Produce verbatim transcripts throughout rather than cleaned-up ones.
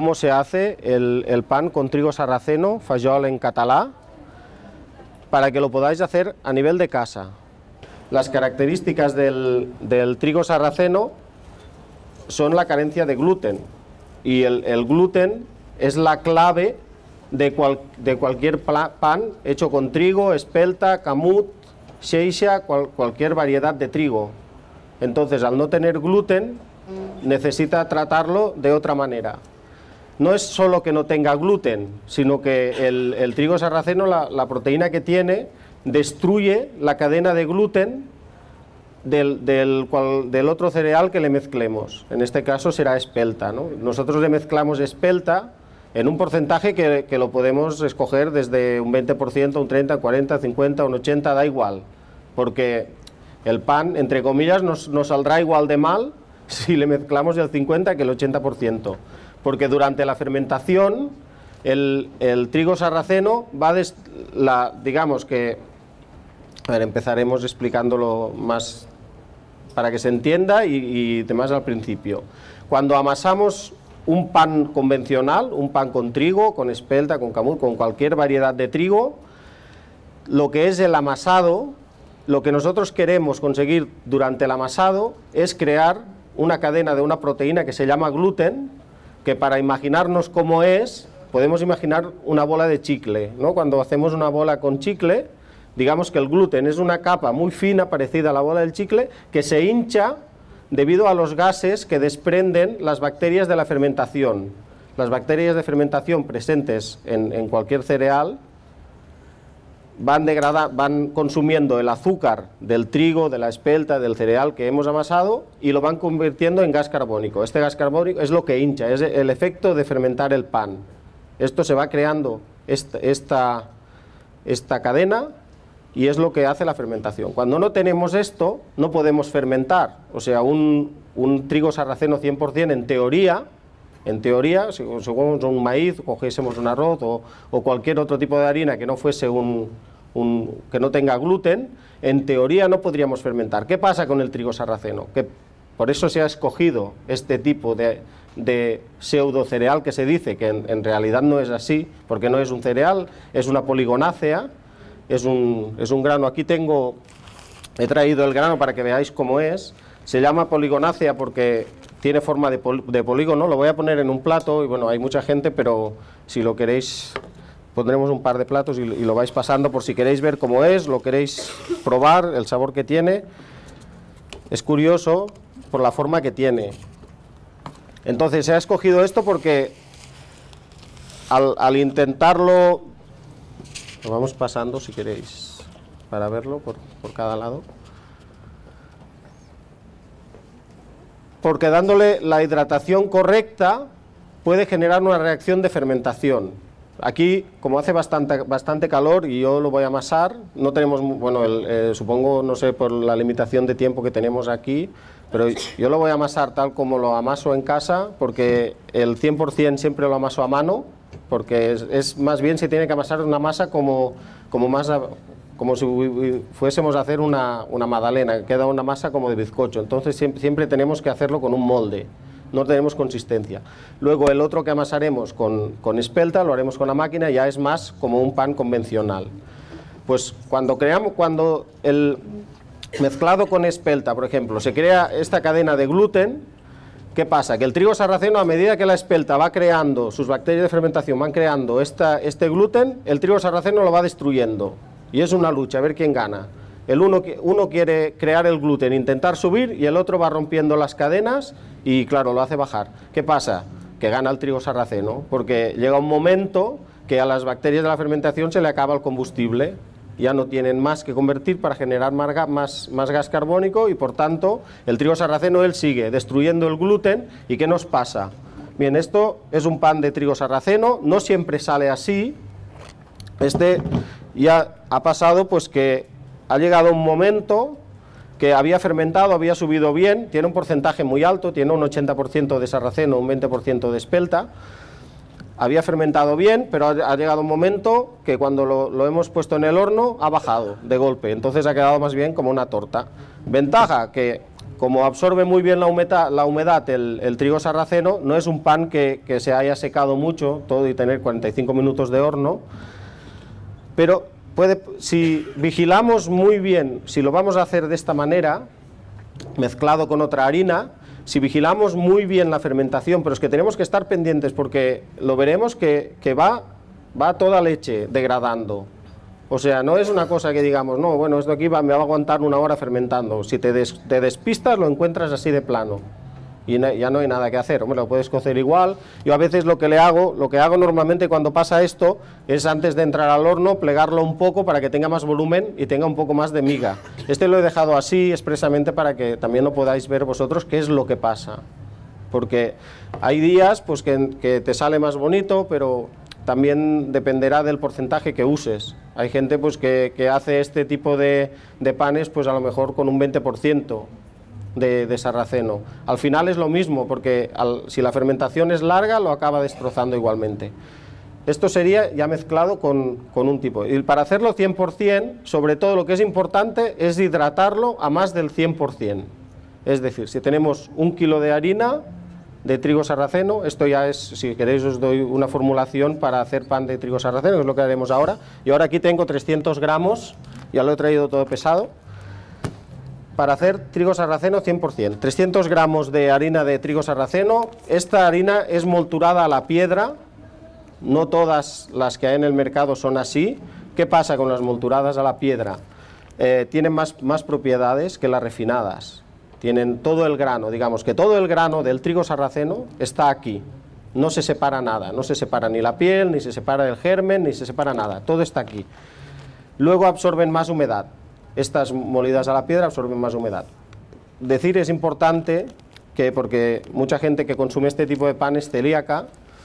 cómo se hace el, el pan con trigo sarraceno, fajol en catalá, para que lo podáis hacer a nivel de casa. Las características del, del trigo sarraceno son la carencia de gluten, y el, el gluten es la clave de, cual, de cualquier pan hecho con trigo, espelta, camut, xeixa, cual, cualquier variedad de trigo. Entonces, al no tener gluten, necesita tratarlo de otra manera. No es solo que no tenga gluten, sino que el, el trigo sarraceno, la, la proteína que tiene, destruye la cadena de gluten del, del, cual, del otro cereal que le mezclemos. En este caso será espelta, ¿no? Nosotros le mezclamos espelta en un porcentaje que, que lo podemos escoger desde un veinte por ciento, un treinta, cuarenta, cincuenta, un ochenta, da igual, porque el pan, entre comillas, nos, nos saldrá igual de mal si le mezclamos el cincuenta que el ochenta por ciento, porque durante la fermentación el, el trigo sarraceno va, des, la, digamos que, a ver, empezaremos explicándolo más para que se entienda y, y demás al principio. Cuando amasamos un pan convencional, un pan con trigo, con espelta, con camut, con cualquier variedad de trigo, lo que es el amasado, lo que nosotros queremos conseguir durante el amasado es crear una cadena de una proteína que se llama gluten, que para imaginarnos cómo es, podemos imaginar una bola de chicle, ¿no? Cuando hacemos una bola con chicle, digamos que el gluten es una capa muy fina, parecida a la bola del chicle, que se hincha debido a los gases que desprenden las bacterias de la fermentación. Las bacterias de fermentación presentes en, en cualquier cereal van, degrada, van consumiendo el azúcar del trigo, de la espelta, del cereal que hemos amasado y lo van convirtiendo en gas carbónico. Este gas carbónico es lo que hincha, es el efecto de fermentar el pan. Esto se va creando esta, esta, esta cadena y es lo que hace la fermentación. Cuando no tenemos esto, no podemos fermentar. O sea, un, un trigo sarraceno cien por cien en teoría, en teoría, si consumimos un maíz, cogiésemos un arroz o, o cualquier otro tipo de harina que no fuese un, un, que no tenga gluten, en teoría no podríamos fermentar. ¿Qué pasa con el trigo sarraceno? Que por eso se ha escogido este tipo de, de pseudo cereal que se dice, que en, en realidad no es así, porque no es un cereal, es una poligonácea, es un, es un grano. Aquí tengo, he traído el grano para que veáis cómo es. Se llama poligonácea porque tiene forma de, pol, de polígono. Lo voy a poner en un plato y bueno, hay mucha gente, pero si lo queréis pondremos un par de platos y, y lo vais pasando por si queréis ver cómo es, lo queréis probar, el sabor que tiene. Es curioso por la forma que tiene. Entonces se ha escogido esto porque al, al intentarlo, lo vamos pasando si queréis para verlo por, por cada lado. Porque dándole la hidratación correcta puede generar una reacción de fermentación. Aquí, como hace bastante, bastante calor y yo lo voy a amasar, no tenemos, bueno, el, eh, supongo, no sé, por la limitación de tiempo que tenemos aquí, pero yo lo voy a amasar tal como lo amaso en casa, porque el cien por cien siempre lo amaso a mano, porque es, es más bien se tiene que amasar una masa como, como, más, como si fuésemos a hacer una, una magdalena, queda una masa como de bizcocho, entonces siempre, siempre tenemos que hacerlo con un molde, no tenemos consistencia. Luego el otro que amasaremos con, con espelta lo haremos con la máquina, ya es más como un pan convencional. Pues cuando creamos, cuando el mezclado con espelta, por ejemplo, se crea esta cadena de gluten, ¿qué pasa? Que el trigo sarraceno, a medida que la espelta va creando, sus bacterias de fermentación van creando esta, este gluten, el trigo sarraceno lo va destruyendo. Y es una lucha, a ver quién gana. El uno, uno quiere crear el gluten, intentar subir, y el otro va rompiendo las cadenas y, claro, lo hace bajar. ¿Qué pasa? Que gana el trigo sarraceno, porque llega un momento que a las bacterias de la fermentación se le acaba el combustible. Ya no tienen más que convertir para generar más, más gas carbónico y por tanto el trigo sarraceno él sigue destruyendo el gluten. ¿Y qué nos pasa? Bien, esto es un pan de trigo sarraceno, no siempre sale así. Este ya ha pasado pues que ha llegado un momento que había fermentado, había subido bien, tiene un porcentaje muy alto, tiene un ochenta por ciento de sarraceno, un veinte por ciento de espelta. Había fermentado bien, pero ha llegado un momento que cuando lo, lo hemos puesto en el horno ha bajado de golpe, entonces ha quedado más bien como una torta. Ventaja, que como absorbe muy bien la humedad, la humedad el, el trigo sarraceno, no es un pan que, que se haya secado mucho todo y tener cuarenta y cinco minutos de horno, pero puede, si vigilamos muy bien, si lo vamos a hacer de esta manera, mezclado con otra harina, si vigilamos muy bien la fermentación, pero es que tenemos que estar pendientes porque lo veremos que, que va, va toda leche degradando. O sea, no es una cosa que digamos, no, bueno, esto aquí va, me va a aguantar una hora fermentando. Si te, des, te despistas, lo encuentras así de plano. Y no, ya no hay nada que hacer. Hombre, lo puedes cocer igual. Yo a veces lo que le hago, lo que hago normalmente cuando pasa esto, es antes de entrar al horno, plegarlo un poco para que tenga más volumen y tenga un poco más de miga. Este lo he dejado así expresamente para que también lo podáis ver vosotros qué es lo que pasa. Porque hay días pues que, que te sale más bonito, pero también dependerá del porcentaje que uses. Hay gente pues que, que hace este tipo de, de panes pues a lo mejor con un veinte por ciento de, de sarraceno. Al final es lo mismo, porque al, si la fermentación es larga lo acaba destrozando igualmente. Esto sería ya mezclado con, con un tipo. Y para hacerlo cien por cien, sobre todo lo que es importante es hidratarlo a más del cien por cien. Es decir, si tenemos un kilo de harina de trigo sarraceno, esto ya es, si queréis os doy una formulación para hacer pan de trigo sarraceno, que es lo que haremos ahora. Y ahora aquí tengo trescientos gramos, ya lo he traído todo pesado, para hacer trigo sarraceno cien por cien. trescientos gramos de harina de trigo sarraceno. Esta harina es molturada a la piedra, no todas las que hay en el mercado son así. ¿Qué pasa con las molturadas a la piedra? Eh, tienen más, más propiedades que las refinadas. Tienen todo el grano, digamos que todo el grano del trigo sarraceno está aquí, no se separa nada, no se separa ni la piel, ni se separa el germen, ni se separa nada, todo está aquí. Luego absorben más humedad, estas molidas a la piedra absorben más humedad. Decir es importante que, porque mucha gente que consume este tipo de pan es celíaca,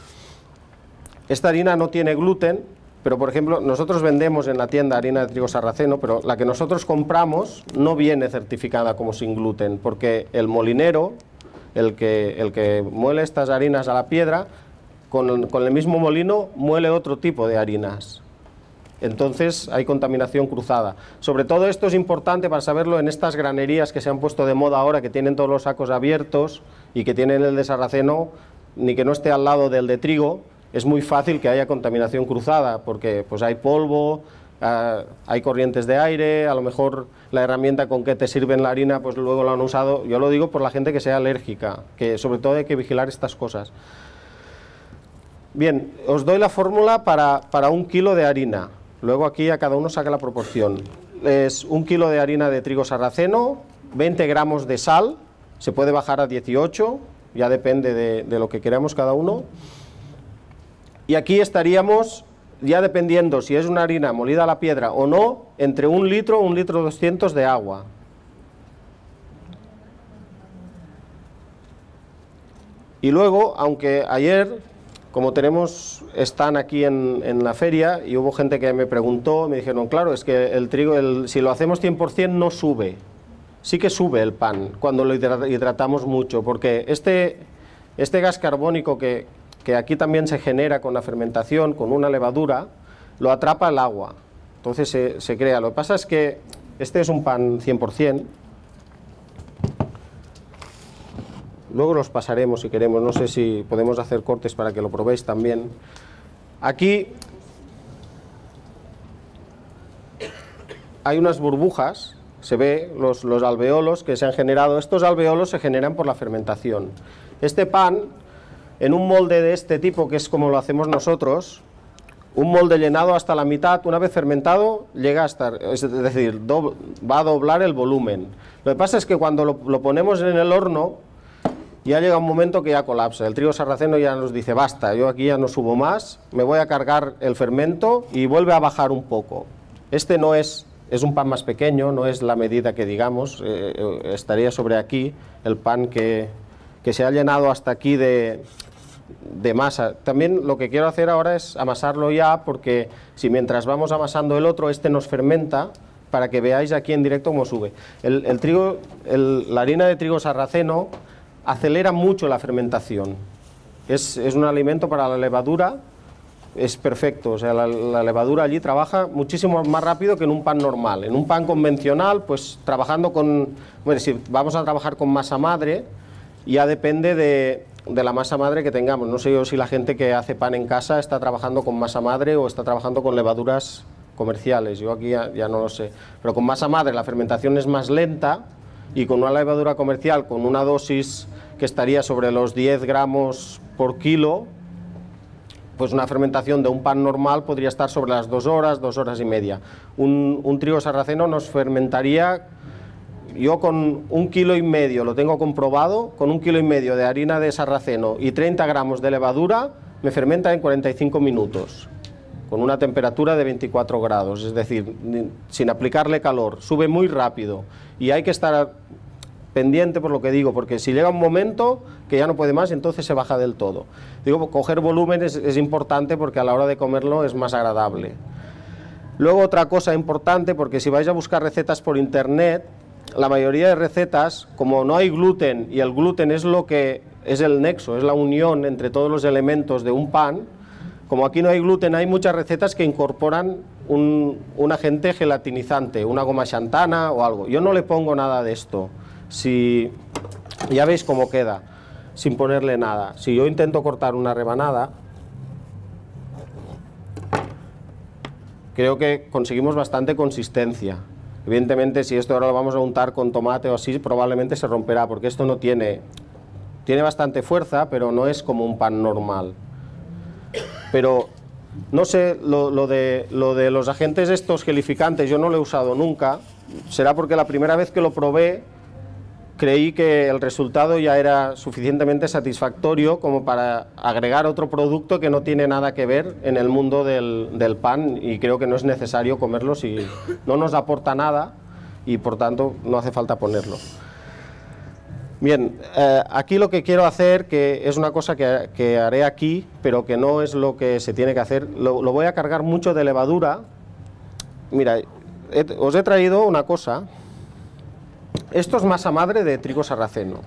esta harina no tiene gluten. Pero, por ejemplo, nosotros vendemos en la tienda harina de trigo sarraceno, pero la que nosotros compramos no viene certificada como sin gluten, porque el molinero, el que, el que muele estas harinas a la piedra, con, con el mismo molino muele otro tipo de harinas. Entonces hay contaminación cruzada. Sobre todo esto es importante para saberlo en estas granerías que se han puesto de moda ahora, que tienen todos los sacos abiertos y que tienen el de sarraceno, ni que no esté al lado del de trigo. Es muy fácil que haya contaminación cruzada, porque pues hay polvo, uh, hay corrientes de aire, a lo mejor la herramienta con que te sirven la harina, pues luego la han usado. Yo lo digo por la gente que sea alérgica, que sobre todo hay que vigilar estas cosas. Bien, os doy la fórmula para, para un kilo de harina. Luego aquí a cada uno saca la proporción. Es un kilo de harina de trigo sarraceno, veinte gramos de sal, se puede bajar a dieciocho, ya depende de, de lo que queramos cada uno. Y aquí estaríamos, ya dependiendo si es una harina molida a la piedra o no, entre un litro, un litro doscientos de agua. Y luego, aunque ayer, como tenemos, están aquí en, en la feria, y hubo gente que me preguntó, me dijeron, claro, es que el trigo, el, si lo hacemos cien por cien no sube. Sí que sube el pan cuando lo hidratamos mucho, porque este, este gas carbónico que... que aquí también se genera con la fermentación, con una levadura, lo atrapa el agua, entonces se, se crea. Lo que pasa es que este es un pan cien por cien, luego los pasaremos si queremos, no sé si podemos hacer cortes para que lo probéis también. Aquí hay unas burbujas, se ve los, los alveolos que se han generado. Estos alveolos se generan por la fermentación. Este pan, en un molde de este tipo, que es como lo hacemos nosotros, un molde llenado hasta la mitad, una vez fermentado, llega a estar, es decir, do, va a doblar el volumen. Lo que pasa es que cuando lo, lo ponemos en el horno, ya llega un momento que ya colapsa. El trigo sarraceno ya nos dice, basta, yo aquí ya no subo más, me voy a cargar el fermento y vuelve a bajar un poco. Este no es, es un pan más pequeño, no es la medida que digamos, eh, estaría sobre aquí el pan que, que se ha llenado hasta aquí de... de masa. También lo que quiero hacer ahora es amasarlo ya, porque si mientras vamos amasando el otro, este nos fermenta, para que veáis aquí en directo cómo sube. El, el trigo, el, la harina de trigo sarraceno acelera mucho la fermentación. Es, es un alimento para la levadura es perfecto, o sea, la, la levadura allí trabaja muchísimo más rápido que en un pan normal. En un pan convencional, pues trabajando con, bueno, si vamos a trabajar con masa madre, ya depende de, de la masa madre que tengamos. No sé yo si la gente que hace pan en casa está trabajando con masa madre o está trabajando con levaduras comerciales, yo aquí ya, ya no lo sé. Pero con masa madre la fermentación es más lenta y con una levadura comercial, con una dosis que estaría sobre los diez gramos por kilo, pues una fermentación de un pan normal podría estar sobre las dos horas, dos horas y media. Un, un trigo sarraceno nos fermentaría, yo con un kilo y medio, lo tengo comprobado, con un kilo y medio de harina de sarraceno y treinta gramos de levadura, me fermenta en cuarenta y cinco minutos, con una temperatura de veinticuatro grados, es decir, sin aplicarle calor, sube muy rápido y hay que estar pendiente por lo que digo, porque si llega un momento que ya no puede más, entonces se baja del todo. Digo, coger volumen es, es importante porque a la hora de comerlo es más agradable. Luego otra cosa importante, porque si vais a buscar recetas por internet, la mayoría de recetas, como no hay gluten, y el gluten es lo que es el nexo, es la unión entre todos los elementos de un pan, como aquí no hay gluten, hay muchas recetas que incorporan un, un agente gelatinizante, una goma xantana o algo. Yo no le pongo nada de esto. Si ya veis cómo queda, sin ponerle nada. Si yo intento cortar una rebanada, creo que conseguimos bastante consistencia. Evidentemente, si esto ahora lo vamos a untar con tomate o así, probablemente se romperá, porque esto no tiene, tiene bastante fuerza, pero no es como un pan normal. Pero no sé, lo, lo, de, lo de los agentes estos gelificantes yo no lo he usado nunca. Será porque la primera vez que lo probé creí que el resultado ya era suficientemente satisfactorio como para agregar otro producto que no tiene nada que ver en el mundo del, del pan, y creo que no es necesario comerlo si no nos aporta nada y por tanto no hace falta ponerlo. Bien, eh, aquí lo que quiero hacer, que es una cosa que, que haré aquí, pero que no es lo que se tiene que hacer, lo, lo voy a cargar mucho de levadura. Mira, he, os he traído una cosa. Esto es masa madre de trigo sarraceno.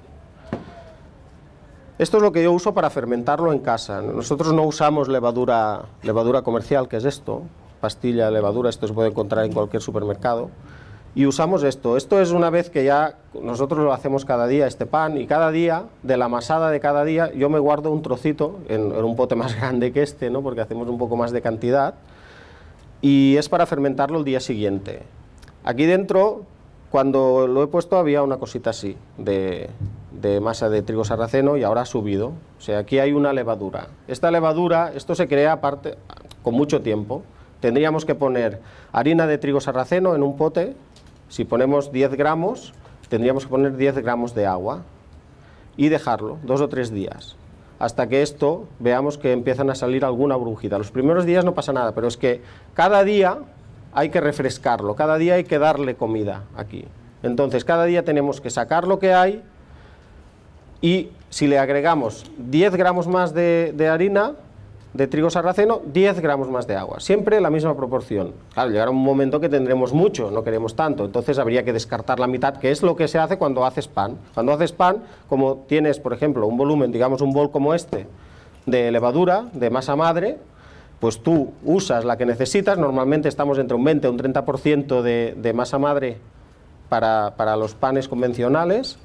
Esto es lo que yo uso para fermentarlo en casa. Nosotros no usamos levadura, levadura comercial, que es esto, pastilla de levadura, esto se puede encontrar en cualquier supermercado. Y usamos esto. Esto es una vez que ya nosotros lo hacemos cada día, este pan, y cada día, de la masada de cada día, yo me guardo un trocito en, en un pote más grande que este, ¿no? Porque hacemos un poco más de cantidad, y es para fermentarlo el día siguiente. Aquí dentro, cuando lo he puesto, había una cosita así, de, de masa de trigo sarraceno, y ahora ha subido. O sea, aquí hay una levadura. Esta levadura, esto se crea aparte, con mucho tiempo. Tendríamos que poner harina de trigo sarraceno en un pote. Si ponemos diez gramos, tendríamos que poner diez gramos de agua y dejarlo dos o tres días, hasta que esto veamos que empiezan a salir alguna burbujita. Los primeros días no pasa nada, pero es que cada día hay que refrescarlo, cada día hay que darle comida aquí. Entonces cada día tenemos que sacar lo que hay, y si le agregamos diez gramos más de, de harina de trigo sarraceno, diez gramos más de agua, siempre la misma proporción. Claro, llegará un momento que tendremos mucho, no queremos tanto, entonces habría que descartar la mitad, que es lo que se hace cuando haces pan. Cuando haces pan, como tienes, por ejemplo, un volumen, digamos un bol como este, de levadura, de masa madre, pues tú usas la que necesitas. Normalmente estamos entre un veinte o un treinta por ciento de, de masa madre para, para los panes convencionales,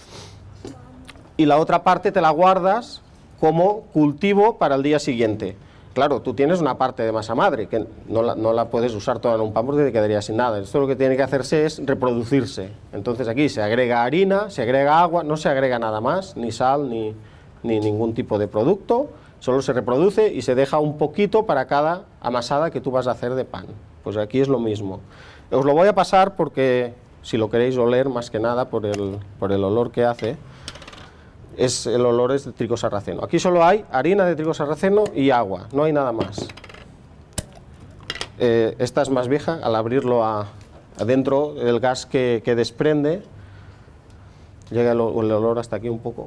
y la otra parte te la guardas como cultivo para el día siguiente. Claro, tú tienes una parte de masa madre, que no la, no la puedes usar toda en un pan porque te quedaría sin nada. Esto lo que tiene que hacerse es reproducirse. Entonces aquí se agrega harina, se agrega agua, no se agrega nada más, ni sal, ni, ni ningún tipo de producto, solo se reproduce y se deja un poquito para cada amasada que tú vas a hacer de pan. Pues aquí es lo mismo. Os lo voy a pasar porque, si lo queréis oler, más que nada por el, por el olor que hace, es el olor es de trigo sarraceno. Aquí solo hay harina de trigo sarraceno y agua, no hay nada más. Eh, esta es más vieja, al abrirlo a, adentro, el gas que, que desprende, llega el, el olor hasta aquí un poco.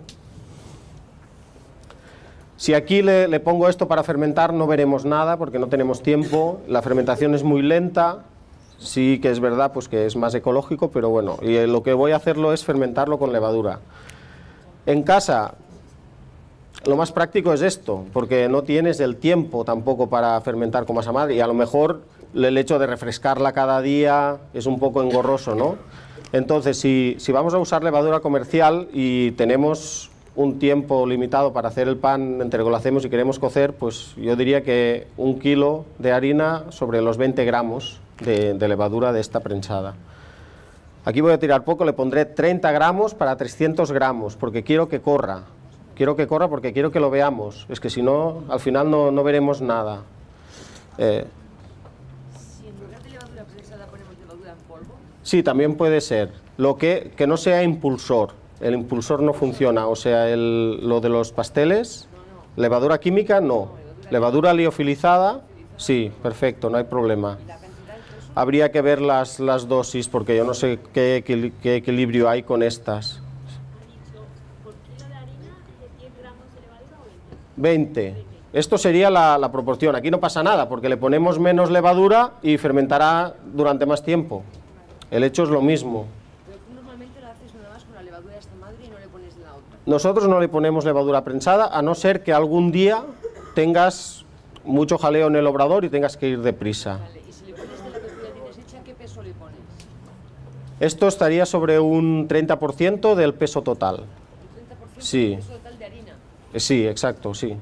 Si aquí le, le pongo esto para fermentar, no veremos nada porque no tenemos tiempo, la fermentación es muy lenta. Sí que es verdad pues que es más ecológico, pero bueno, y lo que voy a hacerlo es fermentarlo con levadura. En casa, lo más práctico es esto, porque no tienes el tiempo tampoco para fermentar con masa madre y a lo mejor el hecho de refrescarla cada día es un poco engorroso, ¿no? Entonces, si, si vamos a usar levadura comercial y tenemos un tiempo limitado para hacer el pan entre que lo hacemos y queremos cocer, pues yo diría que un kilo de harina sobre los veinte gramos de, de levadura de esta prensada. Aquí voy a tirar poco, le pondré treinta gramos para trescientos gramos, porque quiero que corra. Quiero que corra porque quiero que lo veamos. Es que si no, al final no, no veremos nada. Eh, Si en lugar de levadura prensada ponemos levadura en polvo. Sí, también puede ser. Lo que, que no sea impulsor. El impulsor no funciona. O sea, el, lo de los pasteles, levadura química, no. Levadura liofilizada, sí, perfecto, no hay problema. Habría que ver las, las dosis, porque yo no sé qué, equil qué equilibrio hay con estas. ¿Por kilo de harina de cien gramos de levadura o veinte. Esto sería la, la proporción. Aquí no pasa nada, porque le ponemos menos levadura y fermentará durante más tiempo. El hecho es lo mismo. Pero tú normalmente lo haces nada más con la levadura de esta madre y no le pones de la otra. Nosotros no le ponemos levadura prensada, a no ser que algún día tengas mucho jaleo en el obrador y tengas que ir deprisa. Vale, y si le pones de la que tú ya tienes hecha, ¿qué peso le pones? Esto estaría sobre un treinta por ciento del peso total. ¿Un treinta por ciento Sí. del peso total de harina? Eh, Sí, exacto, sí.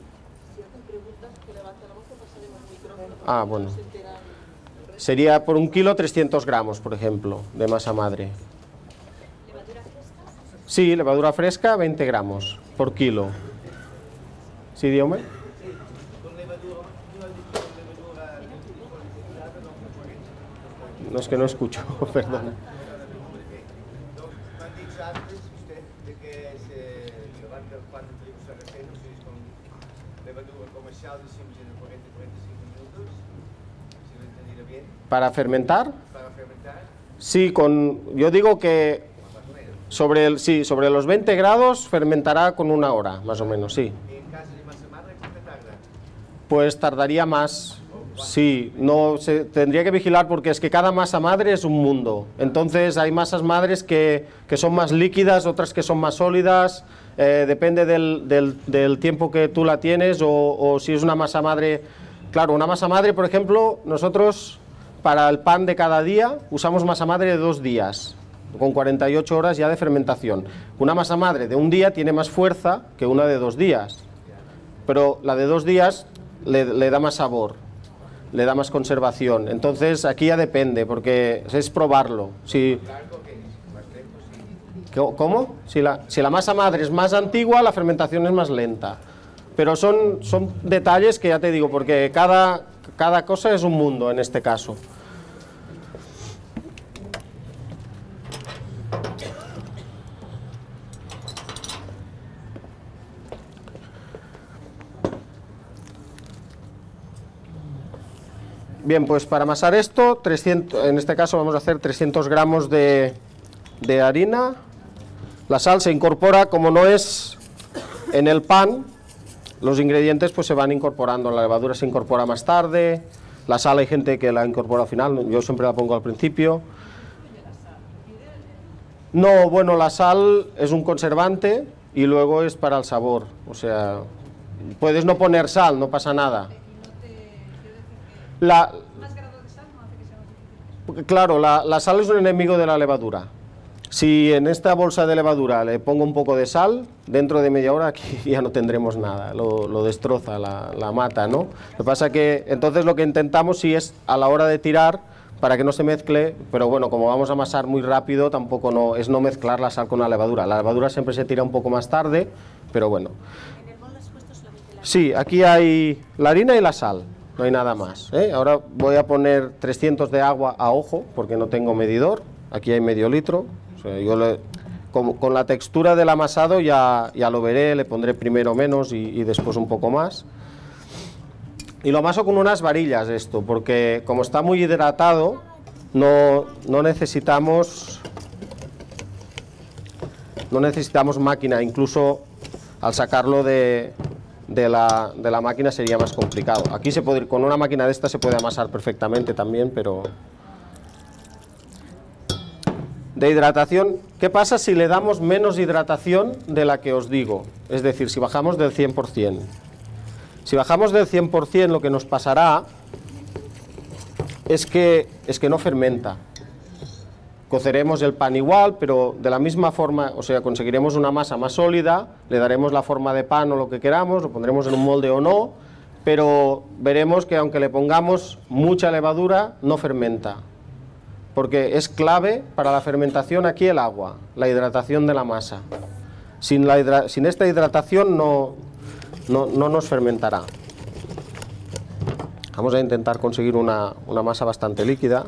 Ah, bueno. Sería por un kilo trescientos gramos, por ejemplo, de masa madre. ¿Levadura fresca? Sí, levadura fresca, veinte gramos por kilo. ¿Sí, Diome? No, es que no escucho, perdón. ¿Para fermentar? Sí, con, yo digo que sobre, el, sí, sobre los veinte grados fermentará con una hora, más o menos, sí. Pues tardaría más, sí, no, se, tendría que vigilar porque es que cada masa madre es un mundo. Entonces hay masas madres que, que son más líquidas, otras que son más sólidas, eh, depende del, del, del tiempo que tú la tienes o, o si es una masa madre. Claro, una masa madre, por ejemplo, nosotros para el pan de cada día usamos masa madre de dos días, con cuarenta y ocho horas ya de fermentación. Una masa madre de un día tiene más fuerza que una de dos días, pero la de dos días le, le da más sabor, le da más conservación. Entonces aquí ya depende, porque es probarlo. Si, ¿Cómo? Si la, si la masa madre es más antigua, la fermentación es más lenta. Pero son, son detalles que ya te digo, porque cada, cada cosa es un mundo en este caso. Bien, pues para amasar esto, trescientos, en este caso vamos a hacer trescientos gramos de, de harina. La sal se incorpora, como no es en el pan, los ingredientes pues se van incorporando. La levadura se incorpora más tarde, la sal hay gente que la incorpora al final, yo siempre la pongo al principio. No, bueno, la sal es un conservante y luego es para el sabor, o sea, puedes no poner sal, no pasa nada. La, claro, la, la sal es un enemigo de la levadura. Si en esta bolsa de levadura le pongo un poco de sal, dentro de media hora aquí ya no tendremos nada, lo, lo destroza, la, la mata, ¿no? Lo que pasa que entonces lo que intentamos sí es a la hora de tirar, para que no se mezcle, pero bueno, como vamos a amasar muy rápido, tampoco no, es no mezclar la sal con la levadura. La levadura siempre se tira un poco más tarde, pero bueno. ¿En el bol has puesto solamente la harina? Sí, aquí hay la harina y la sal. No hay nada más, ¿eh? Ahora voy a poner trescientos de agua a ojo, porque no tengo medidor. Aquí hay medio litro. O sea, yo le, con, con la textura del amasado ya, ya lo veré, le pondré primero menos y, y después un poco más. Y lo amaso con unas varillas esto, porque como está muy hidratado, no, no necesitamos, no necesitamos máquina, incluso al sacarlo de... De la, de la máquina sería más complicado. Aquí se puede, con una máquina de esta se puede amasar perfectamente también, pero de hidratación. ¿Qué pasa si le damos menos hidratación de la que os digo? Es decir, si bajamos del cien por cien. Si bajamos del cien por cien, lo que nos pasará es que, es que no fermenta. Coceremos el pan igual, pero de la misma forma, o sea, conseguiremos una masa más sólida, le daremos la forma de pan o lo que queramos, lo pondremos en un molde o no, pero veremos que aunque le pongamos mucha levadura, no fermenta. Porque es clave para la fermentación aquí el agua, la hidratación de la masa. Sin, la hidra- sin esta hidratación no, no, no nos fermentará. Vamos a intentar conseguir una, una masa bastante líquida.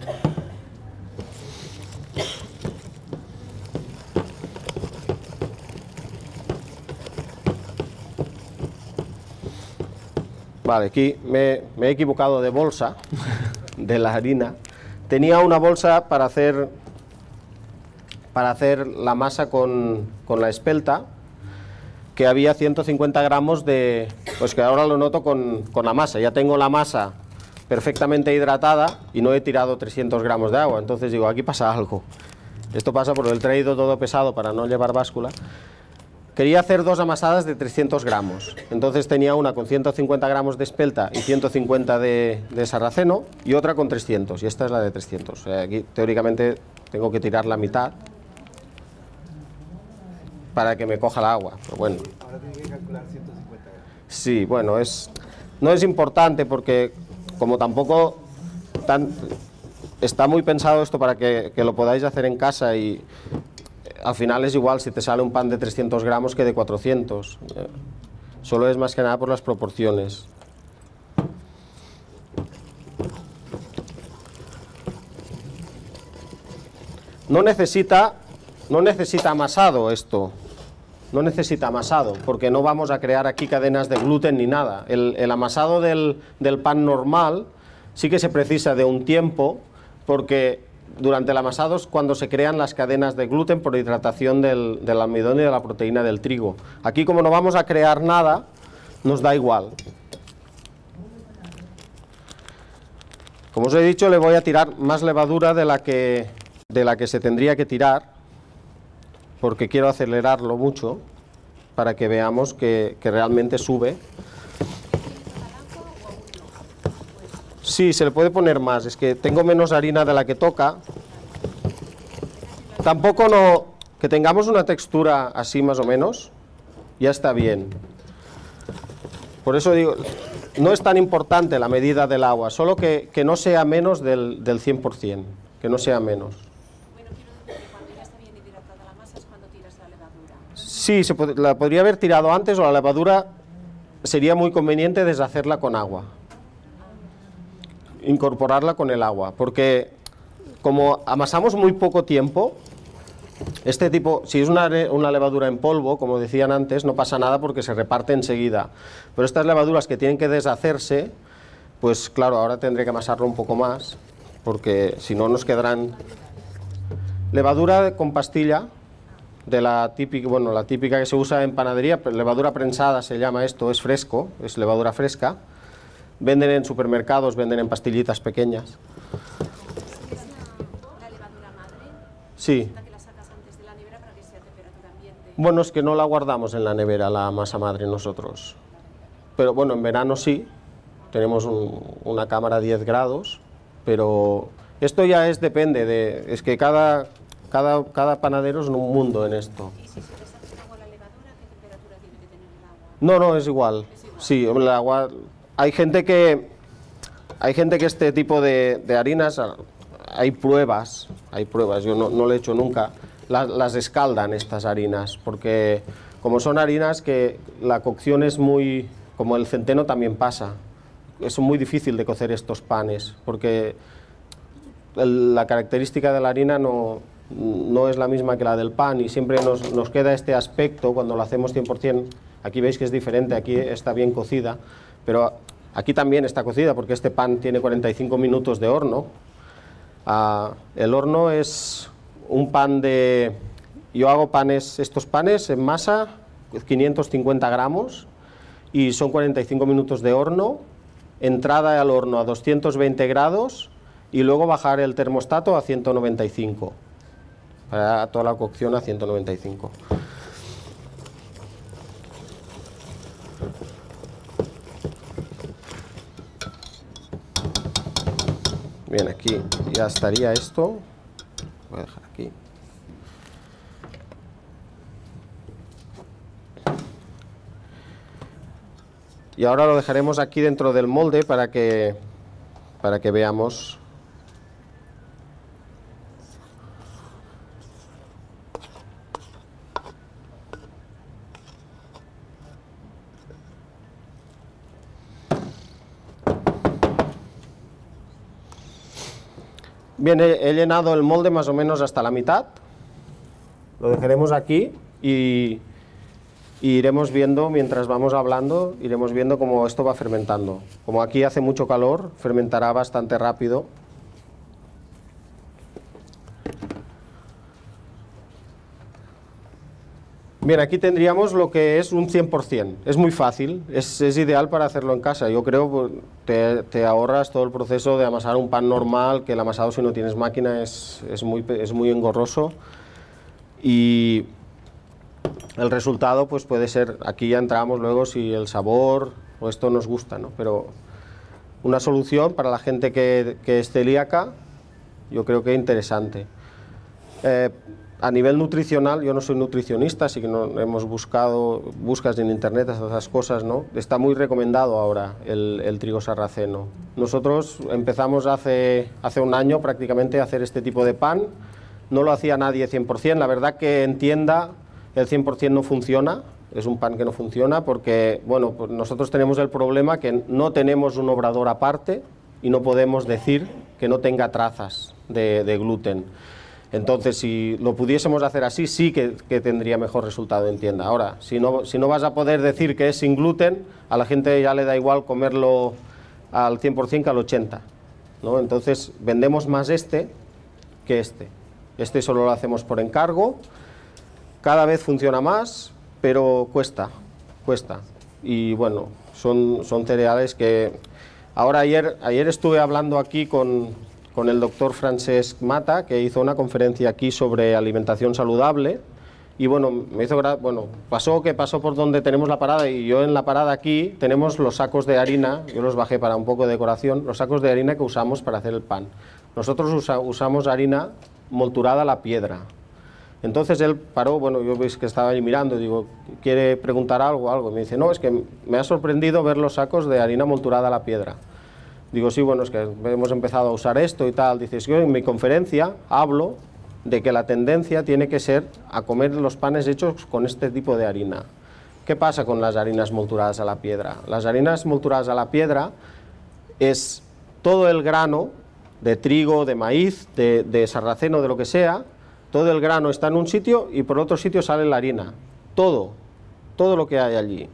Vale, aquí me, me he equivocado de bolsa de la harina. Tenía una bolsa para hacer, para hacer la masa con, con la espelta, que había ciento cincuenta gramos de... Pues que ahora lo noto con, con la masa. Ya tengo la masa perfectamente hidratada y no he tirado trescientos gramos de agua. Entonces digo, aquí pasa algo. Esto pasa por el traído todo pesado para no llevar báscula. Quería hacer dos amasadas de trescientos gramos. Entonces tenía una con ciento cincuenta gramos de espelta y ciento cincuenta de, de sarraceno y otra con trescientos. Y esta es la de trescientos. O sea, aquí teóricamente tengo que tirar la mitad para que me coja el agua. Pero bueno. Ahora tiene que calcular ciento cincuenta gramos. Sí, bueno, es, no es importante porque como tampoco tan, está muy pensado esto para que, que lo podáis hacer en casa y al final es igual si te sale un pan de trescientos gramos que de cuatrocientos. Solo es más que nada por las proporciones. No necesita, no necesita amasado esto. No necesita amasado, porque no vamos a crear aquí cadenas de gluten ni nada. El, el amasado del, del pan normal sí que se precisa de un tiempo, porque durante el amasado es cuando se crean las cadenas de gluten por hidratación del, del almidón y de la proteína del trigo. Aquí, como no vamos a crear nada, nos da igual. Como os he dicho, le voy a tirar más levadura de la que, de la que se tendría que tirar, porque quiero acelerarlo mucho para que veamos que, que realmente sube. Sí, se le puede poner más, es que tengo menos harina de la que toca. Tampoco no, que tengamos una textura así más o menos, ya está bien. Por eso digo, no es tan importante la medida del agua, solo que, que no sea menos del, del cien por cien, que no sea menos. Bueno, quiero decir que cuando ya está bien hidratada la masa es cuando tiras la levadura. Sí, se pod- la podría haber tirado antes o la levadura sería muy conveniente deshacerla con agua. Incorporarla con el agua, porque como amasamos muy poco tiempo, este tipo, si es una, una levadura en polvo, como decían antes, no pasa nada porque se reparte enseguida, pero estas levaduras que tienen que deshacerse, pues claro, ahora tendré que amasarlo un poco más, porque si no nos quedarán... Levadura con pastilla, de la típica, bueno, la típica que se usa en panadería, levadura prensada se llama esto, es fresco, es levadura fresca. Venden en supermercados, venden en pastillitas pequeñas. ¿Es la, la levadura madre? Sí. La que la sacas antes de la nevera para que sea a temperatura ambiente. Bueno, es que no la guardamos en la nevera, la masa madre, nosotros. Pero bueno, en verano sí. Tenemos un- una cámara a diez grados, pero esto ya es, depende de... Es que cada, cada, cada panadero es un mundo en esto. Y si se deshace el agua la levadura, ¿qué temperatura tiene que tener el agua? No, no, es igual. Es igual. Sí, hombre, el agua... Hay gente que... Hay gente que este tipo de, de harinas, hay pruebas, hay pruebas, yo no, no lo he hecho nunca, las, las escaldan estas harinas, porque como son harinas que la cocción es muy... Como el centeno también pasa, es muy difícil de cocer estos panes, porque el- la característica de la harina no, no es la misma que la del pan y siempre nos, nos queda este aspecto cuando lo hacemos cien por cien. Aquí veis que es diferente, aquí está bien cocida, pero aquí también está cocida porque este pan tiene cuarenta y cinco minutos de horno. Ah, el horno es un pan de... Yo hago panes, estos panes en masa, quinientos cincuenta gramos, y son cuarenta y cinco minutos de horno, entrada al horno a doscientos veinte grados y luego bajar el termostato a ciento noventa y cinco. para toda la cocción a ciento noventa y cinco. Bien, aquí ya estaría esto. Voy a dejar aquí. Y ahora lo dejaremos aquí dentro del molde para que, para que veamos. Bien, he, he llenado el molde más o menos hasta la mitad. Lo dejaremos aquí y, y iremos viendo, mientras vamos hablando, iremos viendo cómo esto va fermentando. Como aquí hace mucho calor, fermentará bastante rápido. Bien, aquí tendríamos lo que es un cien por cien. Es muy fácil, es, es ideal para hacerlo en casa. Yo creo que te, te ahorras todo el proceso de amasar un pan normal, que el amasado si no tienes máquina es, es, muy, es muy engorroso. Y el resultado pues puede ser, aquí ya entramos luego si el sabor o esto nos gusta, ¿no? Pero una solución para la gente que, que es celíaca, yo creo que es interesante. Eh, A nivel nutricional, yo no soy nutricionista, así que no hemos buscado, buscas en internet esas cosas, ¿no? Está muy recomendado ahora el, el trigo sarraceno. Nosotros empezamos hace, hace un año prácticamente a hacer este tipo de pan, no lo hacía nadie cien por cien, la verdad que en tienda el cien por cien no funciona, es un pan que no funciona porque, bueno, pues nosotros tenemos el problema que no tenemos un obrador aparte y no podemos decir que no tenga trazas de, de gluten. Entonces, si lo pudiésemos hacer así, sí que, que tendría mejor resultado en tienda. Ahora, si no, si no vas a poder decir que es sin gluten, a la gente ya le da igual comerlo al cien por cien que al ochenta por ciento, ¿no? Entonces, vendemos más este que este. Este solo lo hacemos por encargo, cada vez funciona más, pero cuesta, cuesta. Y bueno, son, son cereales que... Ahora, ayer, ayer estuve hablando aquí con... con el doctor Francesc Mata, que hizo una conferencia aquí sobre alimentación saludable, y bueno, me hizo gra bueno, pasó que pasó por donde tenemos la parada, y yo en la parada aquí tenemos los sacos de harina, yo los bajé para un poco de decoración, los sacos de harina que usamos para hacer el pan. Nosotros usa, usamos harina molturada a la piedra. Entonces él paró, bueno, yo veis que estaba ahí mirando, y digo, ¿quiere preguntar algo? algo? Y me dice, no, es que me ha sorprendido ver los sacos de harina molturada a la piedra. Digo, sí, bueno, es que hemos empezado a usar esto y tal. Dices, yo en mi conferencia hablo de que la tendencia tiene que ser a comer los panes hechos con este tipo de harina. ¿Qué pasa con las harinas molturadas a la piedra? Las harinas molturadas a la piedra es todo el grano de trigo, de maíz, de, de sarraceno, de lo que sea, todo el grano está en un sitio y por otro sitio sale la harina. Todo, todo lo que hay allí.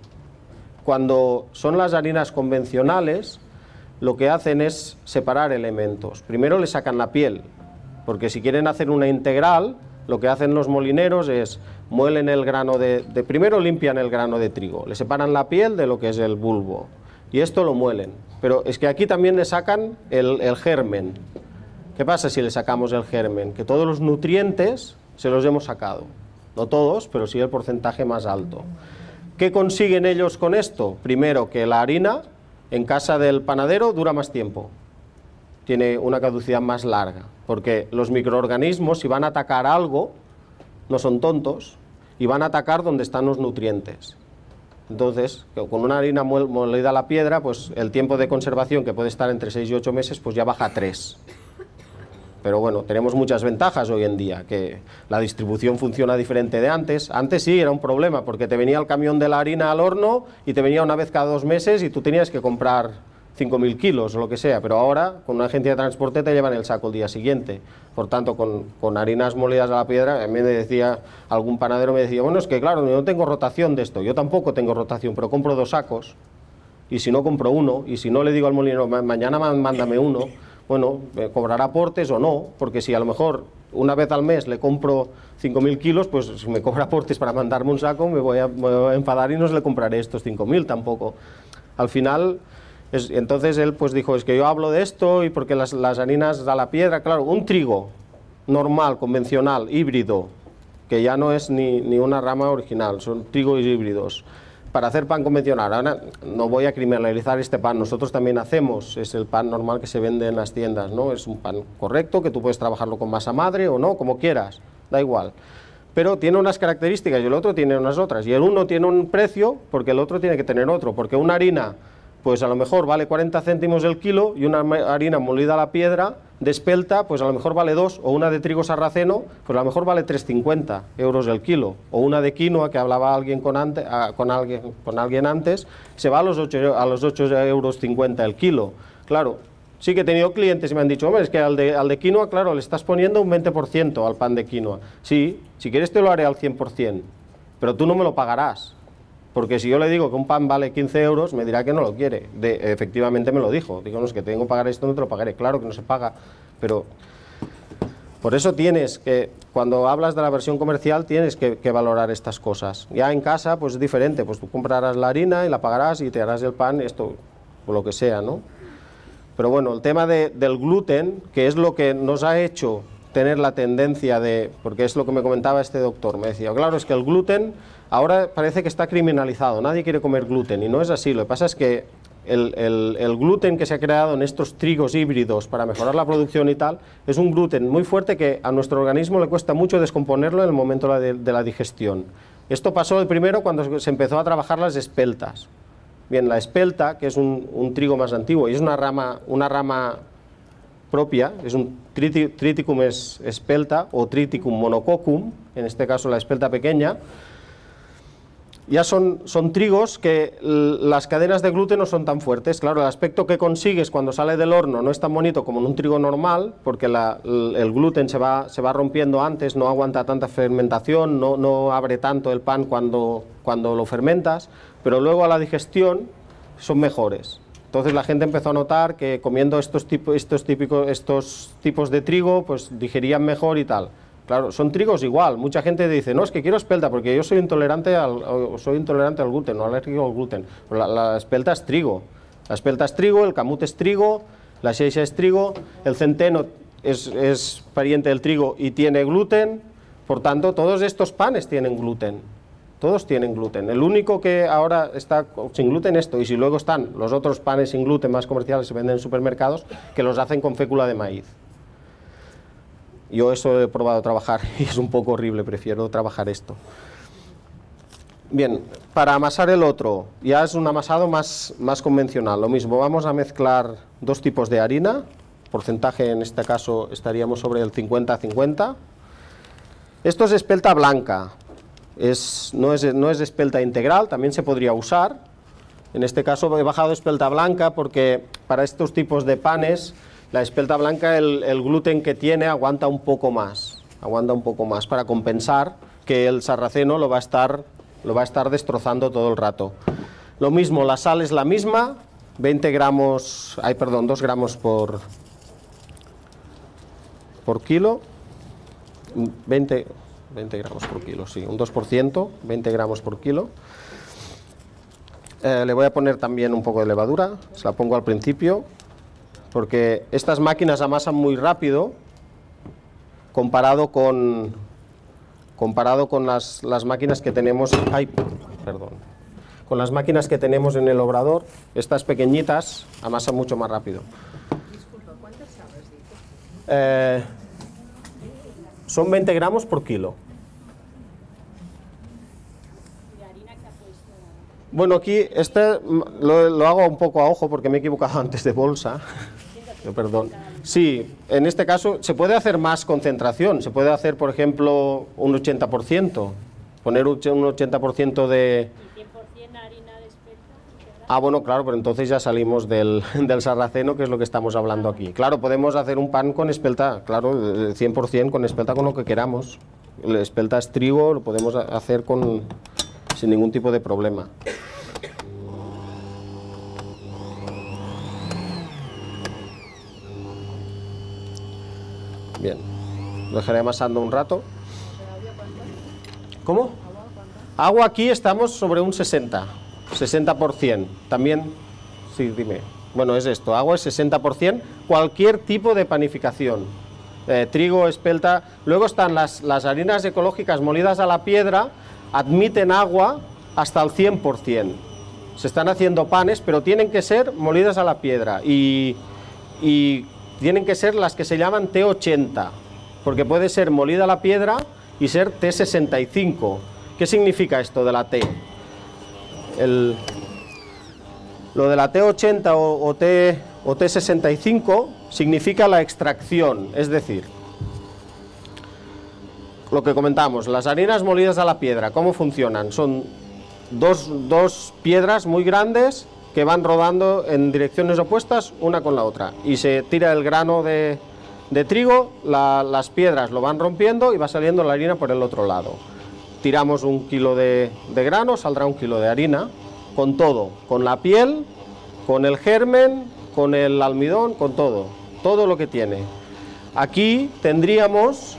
Cuando son las harinas convencionales, lo que hacen es separar elementos. Primero le sacan la piel, porque si quieren hacer una integral, lo que hacen los molineros es muelen el grano de, de... Primero limpian el grano de trigo, le separan la piel de lo que es el bulbo, y esto lo muelen. Pero es que aquí también le sacan el, el germen. ¿Qué pasa si le sacamos el germen? Que todos los nutrientes se los hemos sacado. No todos, pero sí el porcentaje más alto. ¿Qué consiguen ellos con esto? Primero, que la harina en casa del panadero dura más tiempo, tiene una caducidad más larga, porque los microorganismos, si van a atacar algo, no son tontos, y van a atacar donde están los nutrientes. Entonces, con una harina molida a la piedra, pues el tiempo de conservación, que puede estar entre seis y ocho meses, pues ya baja a tres. Pero bueno, tenemos muchas ventajas hoy en día, que la distribución funciona diferente de antes. Antes sí era un problema, porque te venía el camión de la harina al horno y te venía una vez cada dos meses y tú tenías que comprar cinco mil kilos o lo que sea, pero ahora con una agencia de transporte te llevan el saco el día siguiente. Por tanto, con, con harinas molidas a la piedra, a mí me decía, algún panadero me decía, bueno, es que claro, yo no tengo rotación de esto, yo tampoco tengo rotación, pero compro dos sacos, y si no compro uno, y si no le digo al molinero, Ma mañana mándame uno, bueno, me cobrará aportes o no, porque si a lo mejor una vez al mes le compro cinco mil kilos, pues si me cobra aportes para mandarme un saco, me voy a, me voy a enfadar y no le compraré estos cinco mil tampoco. Al final, es, entonces él pues dijo, es que yo hablo de esto y porque las, las harinas a la piedra, claro, un trigo, normal, convencional, híbrido, que ya no es ni, ni una rama original, son trigos híbridos, para hacer pan convencional. Ahora no voy a criminalizar este pan, nosotros también hacemos, es el pan normal que se vende en las tiendas, ¿no? Es un pan correcto, que tú puedes trabajarlo con masa madre o no, como quieras, da igual. Pero tiene unas características y el otro tiene unas otras, y el uno tiene un precio porque el otro tiene que tener otro, porque una harina, pues a lo mejor vale cuarenta céntimos el kilo, y una harina molida a la piedra de espelta, pues a lo mejor vale dos, o una de trigo sarraceno, pues a lo mejor vale tres cincuenta euros el kilo, o una de quinoa, que hablaba alguien con, ante, con, alguien, con alguien antes, se va a los ocho, a los ocho euros cincuenta el kilo. Claro, sí que he tenido clientes y me han dicho, hombre, es que al de, al de quinoa, claro, le estás poniendo un veinte por ciento al pan de quinoa. Sí, si quieres te lo haré al cien por cien, pero tú no me lo pagarás. Porque si yo le digo que un pan vale quince euros, me dirá que no lo quiere. De, efectivamente me lo dijo. Digo, no, es que tengo que pagar esto, no te lo pagaré. Claro que no se paga, pero por eso tienes que, cuando hablas de la versión comercial, tienes que, que valorar estas cosas. Ya en casa, pues es diferente. Pues tú comprarás la harina y la pagarás y te harás el pan, esto, o lo que sea, ¿no? Pero bueno, el tema de, del gluten, que es lo que nos ha hecho tener la tendencia de, porque es lo que me comentaba este doctor, me decía, claro, es que el gluten ahora parece que está criminalizado, nadie quiere comer gluten, y no es así. Lo que pasa es que el, el, el gluten que se ha creado en estos trigos híbridos para mejorar la producción y tal, es un gluten muy fuerte que a nuestro organismo le cuesta mucho descomponerlo en el momento de, de la digestión. Esto pasó el primero cuando se empezó a trabajar las espeltas. Bien, la espelta, que es un, un trigo más antiguo, y es una rama, una rama propia, es un Triticum espelta o Triticum monococcum, en este caso la espelta pequeña. Ya son, son trigos que las cadenas de gluten no son tan fuertes. Claro, el aspecto que consigues cuando sale del horno no es tan bonito como en un trigo normal, porque la, el gluten se va, se va rompiendo antes, no aguanta tanta fermentación, no, no abre tanto el pan cuando, cuando lo fermentas, pero luego a la digestión son mejores. Entonces la gente empezó a notar que comiendo estos, tipo, estos, típicos, estos tipos de trigo, pues digerían mejor y tal. Claro, son trigos igual. Mucha gente dice, no, es que quiero espelta porque yo soy intolerante al, soy intolerante al gluten, no alérgico al gluten. Pero la, la espelta es trigo. La espelta es trigo, el camut es trigo, la xeixa es trigo, el centeno es, es pariente del trigo y tiene gluten. Por tanto, todos estos panes tienen gluten. Todos tienen gluten. El único que ahora está sin gluten es esto, y si luego están los otros panes sin gluten más comerciales que se venden en supermercados, que los hacen con fécula de maíz. Yo eso he probado a trabajar y es un poco horrible, prefiero trabajar esto. Bien, para amasar el otro, ya es un amasado más, más convencional, lo mismo, vamos a mezclar dos tipos de harina, porcentaje en este caso estaríamos sobre el cincuenta cincuenta. Esto es espelta blanca, es, no, es, no es espelta integral, también se podría usar. En este caso he bajado espelta blanca porque para estos tipos de panes, la espelta blanca, el, el gluten que tiene aguanta un poco más, aguanta un poco más para compensar que el sarraceno lo va a estar, lo va a estar destrozando todo el rato. Lo mismo, la sal es la misma, veinte gramos, ay perdón, dos gramos por, por kilo, veinte, veinte gramos por kilo, sí, un dos por ciento, veinte gramos por kilo. Eh, le voy a poner también un poco de levadura, se la pongo al principio, porque estas máquinas amasan muy rápido comparado con, comparado con las, las máquinas que tenemos, ay, perdón, con las máquinas que tenemos en el obrador. Estas pequeñitas amasan mucho más rápido. Disculpa, ¿cuántas sabes, dices? Eh, son veinte gramos por kilo. Bueno, aquí este lo, lo hago un poco a ojo porque me he equivocado antes de bolsa. Perdón. Sí, en este caso se puede hacer más concentración, se puede hacer, por ejemplo, un ochenta por ciento, poner un ochenta por ciento de... ¿Y cien por ciento harina de espelta? Ah, bueno, claro, pero entonces ya salimos del, del sarraceno, que es lo que estamos hablando aquí. Claro, podemos hacer un pan con espelta, claro, cien por ciento con espelta, con lo que queramos. La espelta es trigo, lo podemos hacer con, sin ningún tipo de problema. Bien, lo dejaré amasando un rato. ¿Cómo? Agua aquí estamos sobre un sesenta, sesenta por ciento. También, sí, dime. Bueno, es esto, agua es sesenta por ciento, cualquier tipo de panificación. eh, trigo, espelta. Luego están las, las harinas ecológicas molidas a la piedra, admiten agua hasta el cien por cien. Se están haciendo panes, pero tienen que ser molidas a la piedra y, y tienen que ser las que se llaman T ochenta, porque puede ser molida a la piedra y ser T sesenta y cinco. ¿Qué significa esto de la T? El, lo de la T ochenta o, o, T, o T sesenta y cinco significa la extracción, es decir, lo que comentamos, las harinas molidas a la piedra, ¿cómo funcionan? Son dos, dos piedras muy grandes que van rodando en direcciones opuestas una con la otra y se tira el grano de, de trigo, la, las piedras lo van rompiendo y va saliendo la harina por el otro lado. Tiramos un kilo de, de grano, saldrá un kilo de harina, con todo, con la piel, con el germen, con el almidón, con todo, todo lo que tiene. Aquí tendríamos,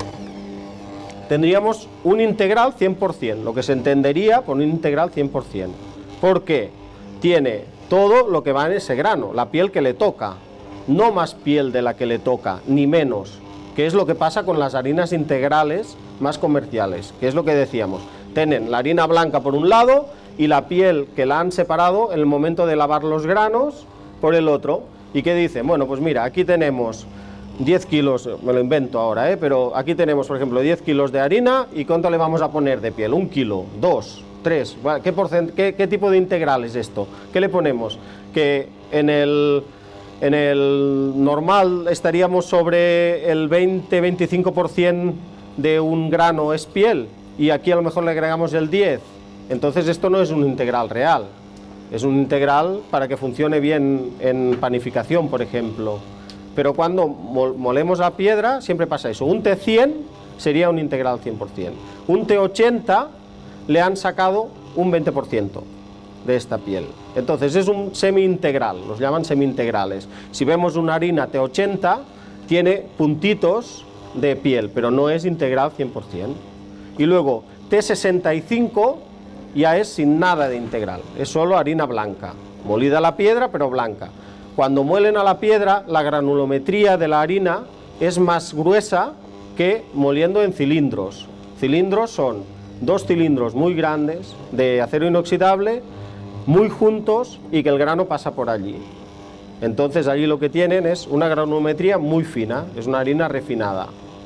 tendríamos un integral cien por cien, lo que se entendería por un integral cien por cien. ¿Por qué? Tiene todo lo que va en ese grano, la piel que le toca, no más piel de la que le toca, ni menos, que es lo que pasa con las harinas integrales más comerciales, que es lo que decíamos, tienen la harina blanca por un lado y la piel que la han separado en el momento de lavar los granos por el otro. ¿Y qué dicen? Bueno, pues mira, aquí tenemos diez kilos, me lo invento ahora, ¿eh? Pero aquí tenemos, por ejemplo, diez kilos de harina, ¿y cuánto le vamos a poner de piel? Un kilo, dos, tres, ¿qué, porcent qué, qué tipo de integral es esto? ¿Qué le ponemos? Que en el... En el normal estaríamos sobre el veinte a veinticinco por cien de un grano es piel y aquí a lo mejor le agregamos el diez. Entonces esto no es un integral real, es un integral para que funcione bien en panificación, por ejemplo. Pero cuando molemos la piedra siempre pasa eso. Un T cien sería un integral cien por cien. Un T ochenta le han sacado un veinte por ciento de esta piel. Entonces es un semi-integral, los llaman semi-integrales. Si vemos una harina T ochenta, tiene puntitos de piel, pero no es integral cien por cien. Y luego T sesenta y cinco ya es sin nada de integral, es solo harina blanca, molida a la piedra pero blanca. Cuando muelen a la piedra, la granulometría de la harina es más gruesa que moliendo en cilindros. Cilindros son dos cilindros muy grandes de acero inoxidable, muy juntos y que el grano pasa por allí. Entonces allí lo que tienen es una granulometría muy fina, es una harina refinada.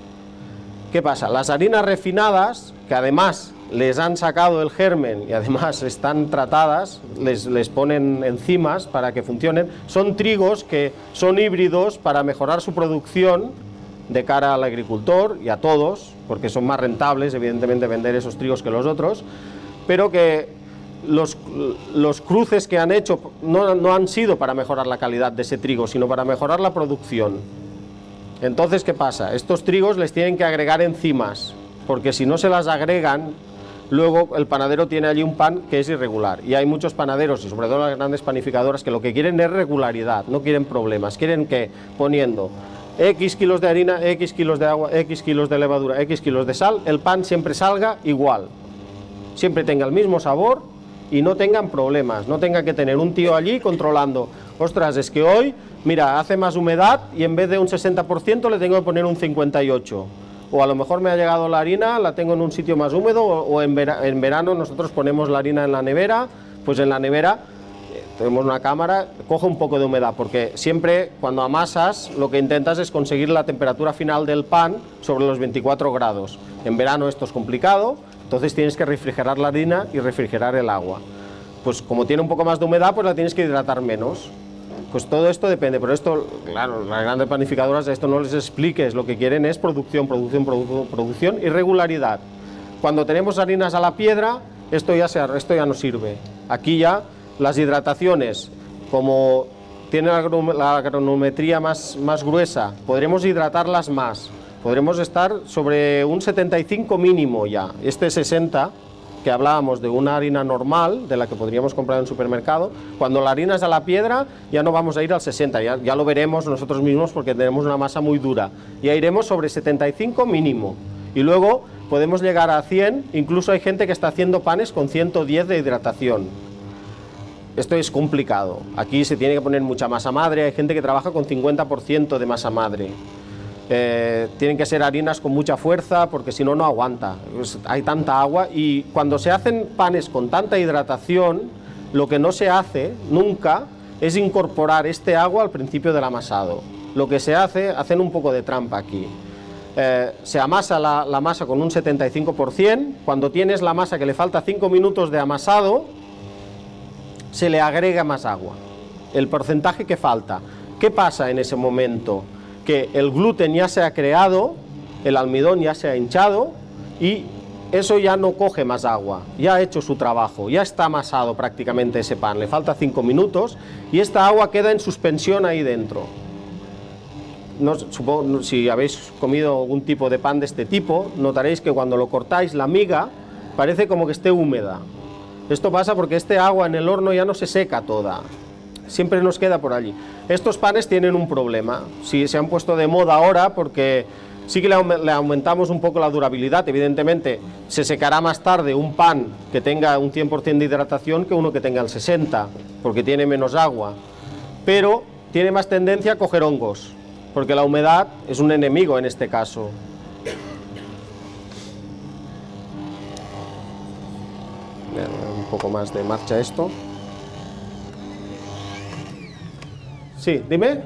¿Qué pasa? Las harinas refinadas, que además les han sacado el germen y además están tratadas, les, les ponen enzimas para que funcionen, son trigos que son híbridos para mejorar su producción de cara al agricultor y a todos, porque son más rentables evidentemente vender esos trigos que los otros, pero que Los, los cruces que han hecho no, no han sido para mejorar la calidad de ese trigo, sino para mejorar la producción. Entonces, ¿qué pasa? Estos trigos les tienen que agregar enzimas, porque si no se las agregan, luego el panadero tiene allí un pan que es irregular. Y hay muchos panaderos, y sobre todo las grandes panificadoras, que lo que quieren es regularidad, no quieren problemas. Quieren que poniendo X kilos de harina, X kilos de agua, X kilos de levadura, X kilos de sal, el pan siempre salga igual, siempre tenga el mismo sabor y no tengan problemas, no tenga que tener un tío allí controlando, ostras, es que hoy, mira, hace más humedad y en vez de un sesenta por ciento le tengo que poner un cincuenta y ocho por ciento. O a lo mejor me ha llegado la harina, la tengo en un sitio más húmedo, o, o en, vera, en verano nosotros ponemos la harina en la nevera, pues en la nevera eh, tenemos una cámara, coge un poco de humedad, porque siempre cuando amasas lo que intentas es conseguir la temperatura final del pan sobre los veinticuatro grados. En verano esto es complicado, entonces tienes que refrigerar la harina y refrigerar el agua. Pues como tiene un poco más de humedad, pues la tienes que hidratar menos. Pues todo esto depende, pero esto, claro, las grandes panificadoras esto no les expliques, lo que quieren es producción, producción, produ producción y regularidad. Cuando tenemos harinas a la piedra, esto ya, se, esto ya no sirve. Aquí ya las hidrataciones, como tienen la granulometría más, más gruesa, podremos hidratarlas más. Podremos estar sobre un setenta y cinco mínimo ya. Este sesenta, que hablábamos de una harina normal, de la que podríamos comprar en el supermercado, cuando la harina es a la piedra ya no vamos a ir al sesenta, ya, ya lo veremos nosotros mismos porque tenemos una masa muy dura. Ya iremos sobre setenta y cinco mínimo. Y luego podemos llegar a cien, incluso hay gente que está haciendo panes con ciento diez de hidratación. Esto es complicado. Aquí se tiene que poner mucha masa madre, hay gente que trabaja con cincuenta por ciento de masa madre. Eh, tienen que ser harinas con mucha fuerza porque si no, no aguanta. Pues hay tanta agua y cuando se hacen panes con tanta hidratación, lo que no se hace nunca es incorporar este agua al principio del amasado. Lo que se hace, hacen un poco de trampa aquí. Eh, se amasa la, la masa con un setenta y cinco por ciento, cuando tienes la masa que le falta cinco minutos de amasado, se le agrega más agua. El porcentaje que falta. ¿Qué pasa en ese momento? Que el gluten ya se ha creado, el almidón ya se ha hinchado y eso ya no coge más agua, ya ha hecho su trabajo, ya está amasado prácticamente ese pan, le falta cinco minutos y esta agua queda en suspensión ahí dentro. No, supongo, si habéis comido algún tipo de pan de este tipo, notaréis que cuando lo cortáis la miga parece como que esté húmeda. Esto pasa porque este agua en el horno ya no se seca toda. Siempre nos queda por allí. Estos panes tienen un problema, sí, se han puesto de moda ahora porque sí que le, aum le aumentamos un poco la durabilidad. Evidentemente se secará más tarde un pan que tenga un cien por ciento de hidratación que uno que tenga el sesenta, porque tiene menos agua, pero tiene más tendencia a coger hongos, porque la humedad es un enemigo en este caso. Un poco más de marcha esto. Sí, dime.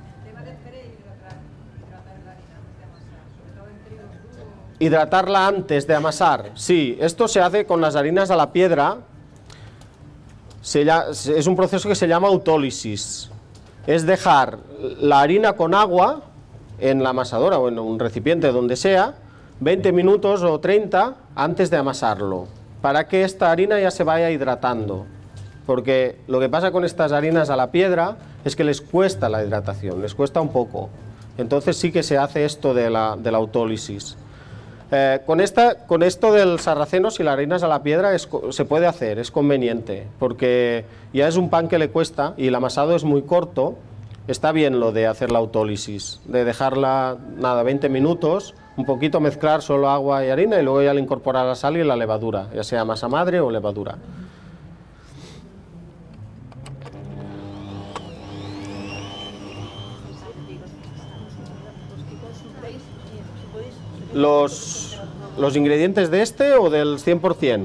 Hidratarla antes de amasar. Sí, esto se hace con las harinas a la piedra. Se llama, es un proceso que se llama autólisis. Es dejar la harina con agua en la amasadora o en un recipiente donde sea, veinte minutos o treinta antes de amasarlo, para que esta harina ya se vaya hidratando. Porque lo que pasa con estas harinas a la piedra es que les cuesta la hidratación, les cuesta un poco. Entonces sí que se hace esto de la, de la autólisis. Eh, con, esta, con esto del sarraceno, si la harinas a la piedra, es, se puede hacer, es conveniente, porque ya es un pan que le cuesta y el amasado es muy corto. Está bien lo de hacer la autólisis, de dejarla, nada, veinte minutos, un poquito mezclar solo agua y harina y luego ya le incorporar la sal y la levadura, ya sea masa madre o levadura. Los, los ingredientes de este o del cien por cien.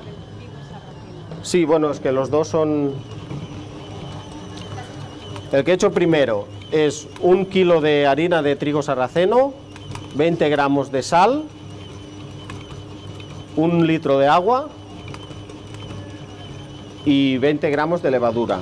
Sí, bueno, es que los dos son... El que he hecho primero es un kilo de harina de trigo sarraceno, veinte gramos de sal, un litro de agua y veinte gramos de levadura.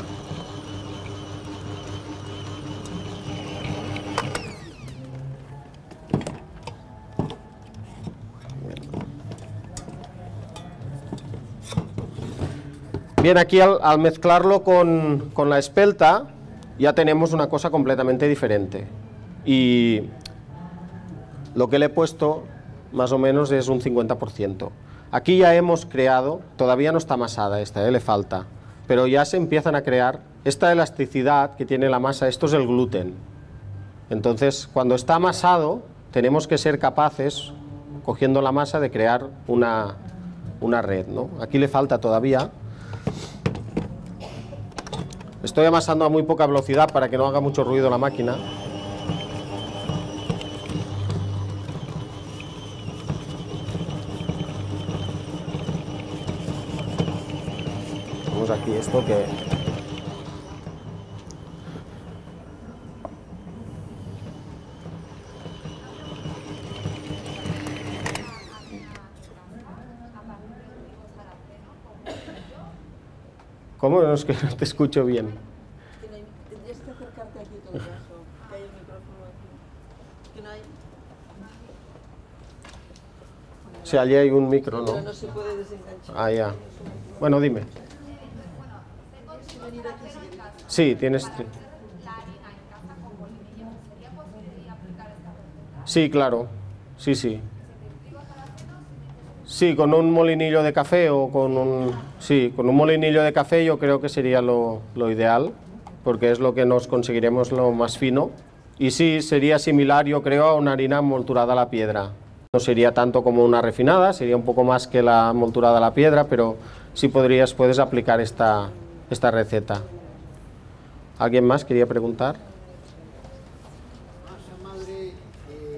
Bien, aquí al, al mezclarlo con, con la espelta ya tenemos una cosa completamente diferente y lo que le he puesto más o menos es un cincuenta por ciento. Aquí ya hemos creado, todavía no está amasada esta, ¿eh? Le falta, pero ya se empiezan a crear esta elasticidad que tiene la masa. Esto es el gluten. Entonces, cuando está amasado, tenemos que ser capaces, cogiendo la masa, de crear una, una red, ¿no? Aquí le falta todavía. Estoy amasando a muy poca velocidad para que no haga mucho ruido la máquina. Vamos aquí esto que... ¿Cómo? No, es que no te escucho bien. Tendrías que acercarte aquí todo el caso, que hay el micrófono aquí. Que no hay... Si allí hay un micro, Pero ¿no? no se puede desenganchar. Ah, ya. Bueno, dime. Sí, tienes... Sí, claro. Sí, sí. Sí, con un molinillo de café o con un... Sí, con un molinillo de café yo creo que sería lo, lo ideal, porque es lo que nos conseguiremos lo más fino. Y sí, sería similar, yo creo, a una harina molturada a la piedra. No sería tanto como una refinada, sería un poco más que la molturada a la piedra, pero sí podrías, puedes aplicar esta, esta receta. ¿Alguien más quería preguntar? Masa madre, eh,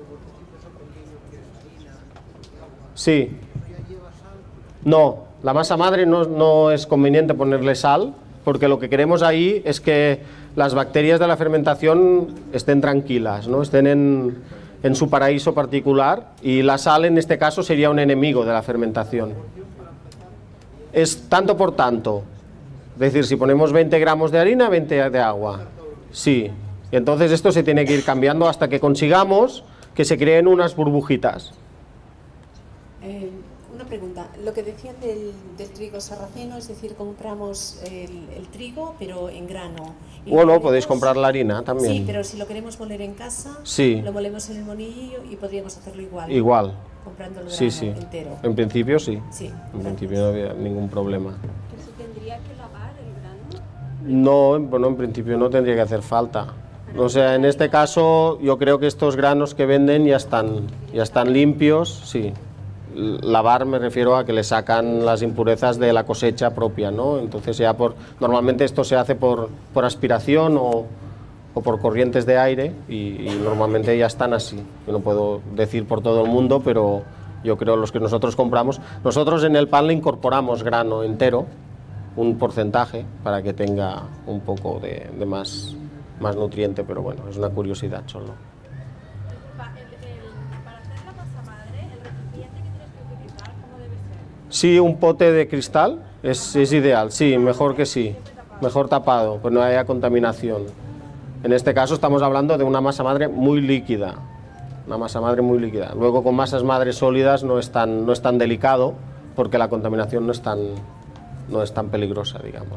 Sí. No, la masa madre no, no es conveniente ponerle sal, porque lo que queremos ahí es que las bacterias de la fermentación estén tranquilas, ¿no? Estén en, en su paraíso particular, y la sal en este caso sería un enemigo de la fermentación. Es tanto por tanto, es decir, si ponemos veinte gramos de harina, veinte de agua, sí. Y entonces esto se tiene que ir cambiando hasta que consigamos que se creen unas burbujitas. Eh, una pregunta, lo que decían del, del trigo sarraceno, es decir, compramos el, el trigo pero en grano. Y Bueno, lo podéis molemos- comprar la harina también. Sí, pero si lo queremos moler en casa, Sí. lo molemos en el monillo y podríamos hacerlo igual. Igual. Comprando el grano Sí, sí. entero. En principio sí. Sí, En gracias. principio no había ningún problema. ¿Que se tendría que lavar el grano? No, bueno, en principio no tendría que hacer falta. O sea, en este caso yo creo que estos granos que venden ya están, ya están limpios, sí. L- Lavar me refiero a que le sacan las impurezas de la cosecha propia, ¿no? Entonces ya por, normalmente esto se hace por, por aspiración o, o por corrientes de aire, y, y normalmente ya están así. Yo no puedo decir por todo el mundo, pero yo creo los que nosotros compramos, nosotros en el pan le incorporamos grano entero, un porcentaje para que tenga un poco de, de más, más nutriente, pero bueno, es una curiosidad solo. Pa- el- el- para hacer la masa madre, el recipiente que tienes que utilizar, ¿cómo debe ser? Sí, un pote de cristal es, es ideal, sí, mejor que sí, mejor tapado, pues no haya contaminación. En este caso estamos hablando de una masa madre muy líquida, una masa madre muy líquida. Luego con masas madres sólidas no es tan, no es tan delicado, porque la contaminación no es tan, no es tan peligrosa, digamos.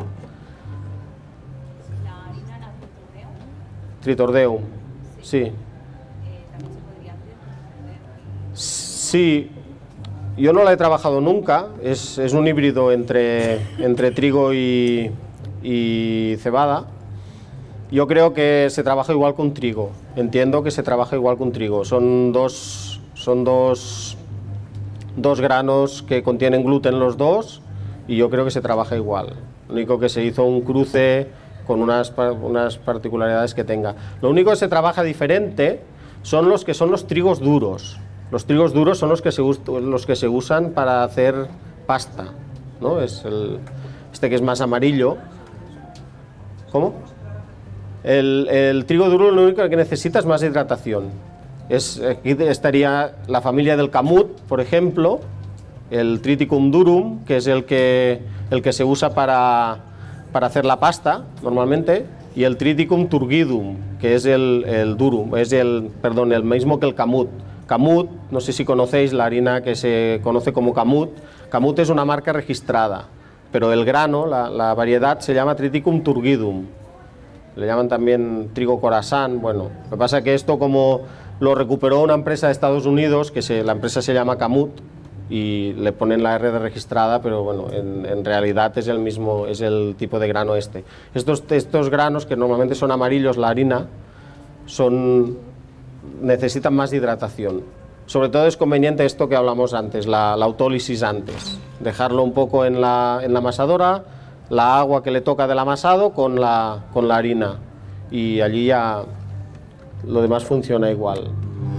La harina era tritureo, Tritordeum, sí. eh, también se podría hacer. Sí, yo no la he trabajado nunca, es, es un híbrido entre, entre trigo y, y cebada. Yo creo que se trabaja igual con trigo, entiendo que se trabaja igual con trigo. Son dos, son dos, dos granos que contienen gluten los dos, y yo creo que se trabaja igual. Lo único que se hizo un cruce con unas, par- unas particularidades que tenga. Lo único que se trabaja diferente son los que son los trigos duros. Los trigos duros son los que se, us- los que se usan para hacer pasta, ¿no? Es el, este que es más amarillo. ¿Cómo? El, el trigo duro lo único que necesita es más hidratación. Es, aquí estaría la familia del camut, por ejemplo, el Triticum durum, que es el que, el que se usa para, para hacer la pasta normalmente, y el Triticum turgidum, que es el, el durum, es el, perdón, el mismo que el camut. Camut, no sé si conocéis la harina que se conoce como camut. Camut es una marca registrada, pero el grano, la, la variedad, se llama Triticum turgidum. Le llaman también trigo corazán. Bueno, lo que pasa es que esto, como lo recuperó una empresa de Estados Unidos, que se, la empresa se llama Camut, y le ponen la R de registrada, pero bueno, en, en realidad es el mismo, es el tipo de grano este. Estos, estos granos, que normalmente son amarillos, la harina, son, necesitan más hidratación. Sobre todo es conveniente esto que hablamos antes, la, la autólisis antes. Dejarlo un poco en la, en la amasadora, la agua que le toca del amasado con la, con la harina, y allí ya lo demás funciona igual.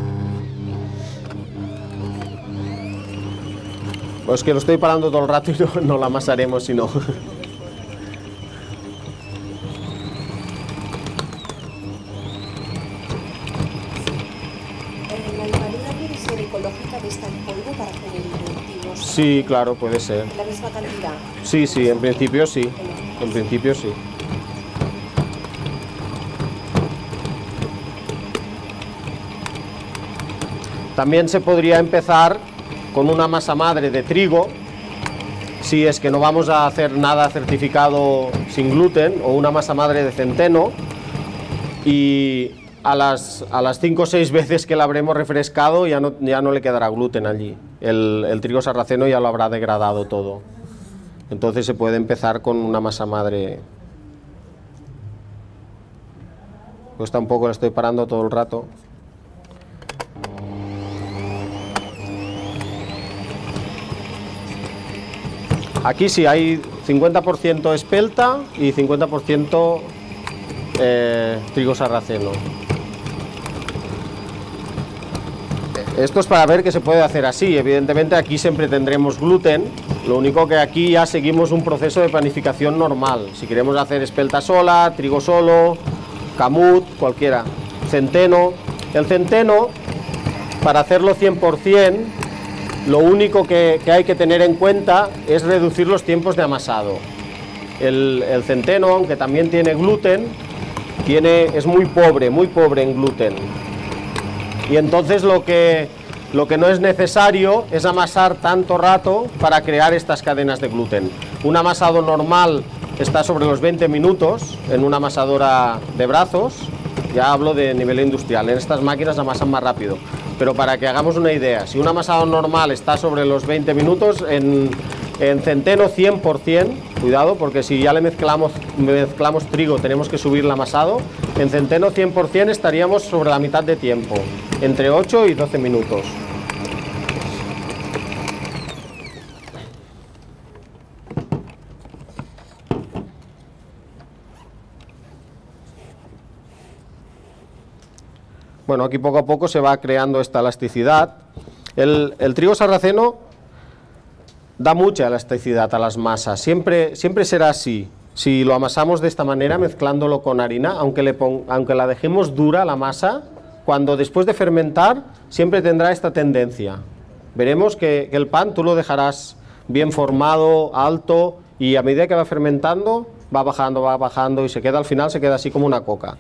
Pues que lo estoy parando todo el rato y no, no la amasaremos si no. Eh, ¿La harina puede ser ecológica de esta en polvo para hacer el trigo? Sí, claro, puede ser. La misma cantidad. Sí, sí, en principio sí. En principio sí. También se podría empezar con una masa madre de trigo, si es que no vamos a hacer nada certificado sin gluten, o una masa madre de centeno, y a las, a las cinco o seis veces que la habremos refrescado ya no, ya no le quedará gluten allí. El, el trigo sarraceno ya lo habrá degradado todo. Entonces se puede empezar con una masa madre. Pues tampoco la estoy parando todo el rato. Aquí sí hay cincuenta por ciento espelta y cincuenta por ciento eh, trigo sarraceno. esto es para ver que se puede hacer así. Evidentemente aquí siempre tendremos gluten, lo único que aquí ya seguimos un proceso de panificación normal. Si queremos hacer espelta sola, trigo solo, camut, cualquiera, centeno. El centeno, para hacerlo cien por cien, lo único que, que hay que tener en cuenta es reducir los tiempos de amasado. El, el centeno, aunque también tiene gluten, tiene, es muy pobre, muy pobre en gluten. Y entonces lo que, lo que no es necesario es amasar tanto rato para crear estas cadenas de gluten. Un amasado normal está sobre los veinte minutos en una amasadora de brazos, ya hablo de nivel industrial, en estas máquinas amasan más rápido. Pero para que hagamos una idea, si un amasado normal está sobre los veinte minutos, en, en centeno cien por cien, cuidado, porque si ya le mezclamos, mezclamos trigo tenemos que subir el amasado, en centeno cien por cien estaríamos sobre la mitad de tiempo, entre ocho y doce minutos. Bueno, aquí poco a poco se va creando esta elasticidad. El, el trigo sarraceno da mucha elasticidad a las masas, siempre, siempre será así. Si lo amasamos de esta manera, mezclándolo con harina, aunque, le pon, aunque la dejemos dura la masa, cuando después de fermentar, siempre tendrá esta tendencia. Veremos que, que el pan tú lo dejarás bien formado, alto, y a medida que va fermentando, va bajando, va bajando, y se queda al final, se queda así como una coca.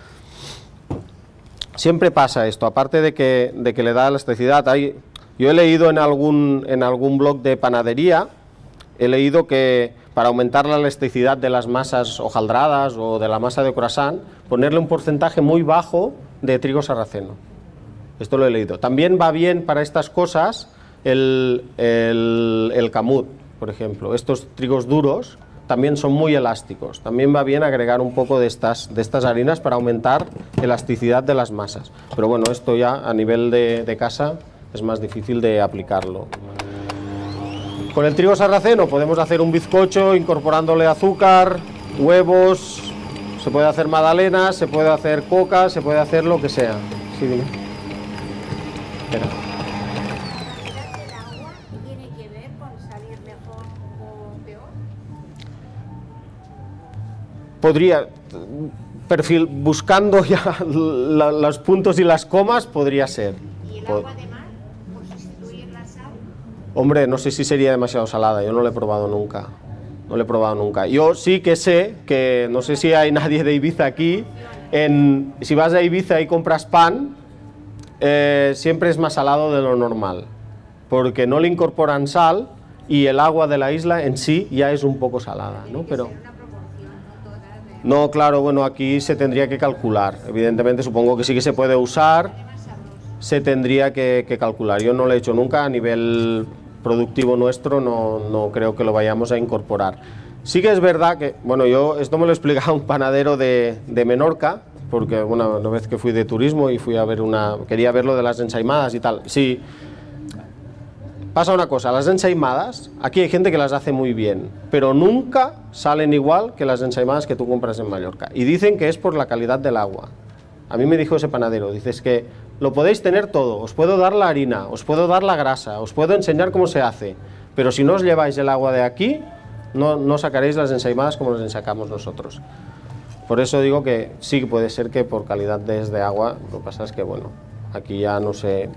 Siempre pasa esto, aparte de que, de que le da elasticidad. Hay, yo he leído en algún, en algún blog de panadería, he leído que para aumentar la elasticidad de las masas hojaldradas o de la masa de croissant, ponerle un porcentaje muy bajo de trigo sarraceno. Esto lo he leído. También va bien para estas cosas el, el, el camut, por ejemplo. Estos trigos duros también son muy elásticos. También va bien agregar un poco de estas, de estas harinas para aumentar elasticidad de las masas. Pero bueno, esto ya a nivel de, de casa es más difícil de aplicarlo. Con el trigo sarraceno podemos hacer un bizcocho incorporándole azúcar, huevos, se puede hacer magdalenas, se puede hacer coca, se puede hacer lo que sea. Sí, dime. Espera. Podría, perfil, buscando ya la, los puntos y las comas, podría ser. ¿Y el agua de mar? ¿Por sustituir la sal? Hombre, no sé si sería demasiado salada, yo no lo he probado nunca. No lo he probado nunca. Yo sí que sé que, no sé si hay nadie de Ibiza aquí, en, si vas a Ibiza y compras pan, eh, siempre es más salado de lo normal, porque no le incorporan sal y el agua de la isla en sí ya es un poco salada, ¿no? Pero no, claro, bueno, aquí se tendría que calcular. Evidentemente, supongo que sí que se puede usar, se tendría que, que calcular. Yo no lo he hecho nunca, a nivel productivo nuestro no, no creo que lo vayamos a incorporar. Sí que es verdad que, bueno, yo esto me lo explicaba un panadero de, de Menorca, porque bueno, una vez que fui de turismo y fui a ver una, quería ver lo de las ensaimadas y tal. Sí, pasa una cosa, las ensaimadas, aquí hay gente que las hace muy bien, pero nunca salen igual que las ensaimadas que tú compras en Mallorca. Y dicen que es por la calidad del agua. A mí me dijo ese panadero, dices que lo podéis tener todo, os puedo dar la harina, os puedo dar la grasa, os puedo enseñar cómo se hace, pero si no os lleváis el agua de aquí, no, no sacaréis las ensaimadas como las sacamos nosotros. Por eso digo que sí puede ser que por calidad de, de agua, lo que pasa es que bueno, aquí ya no sé.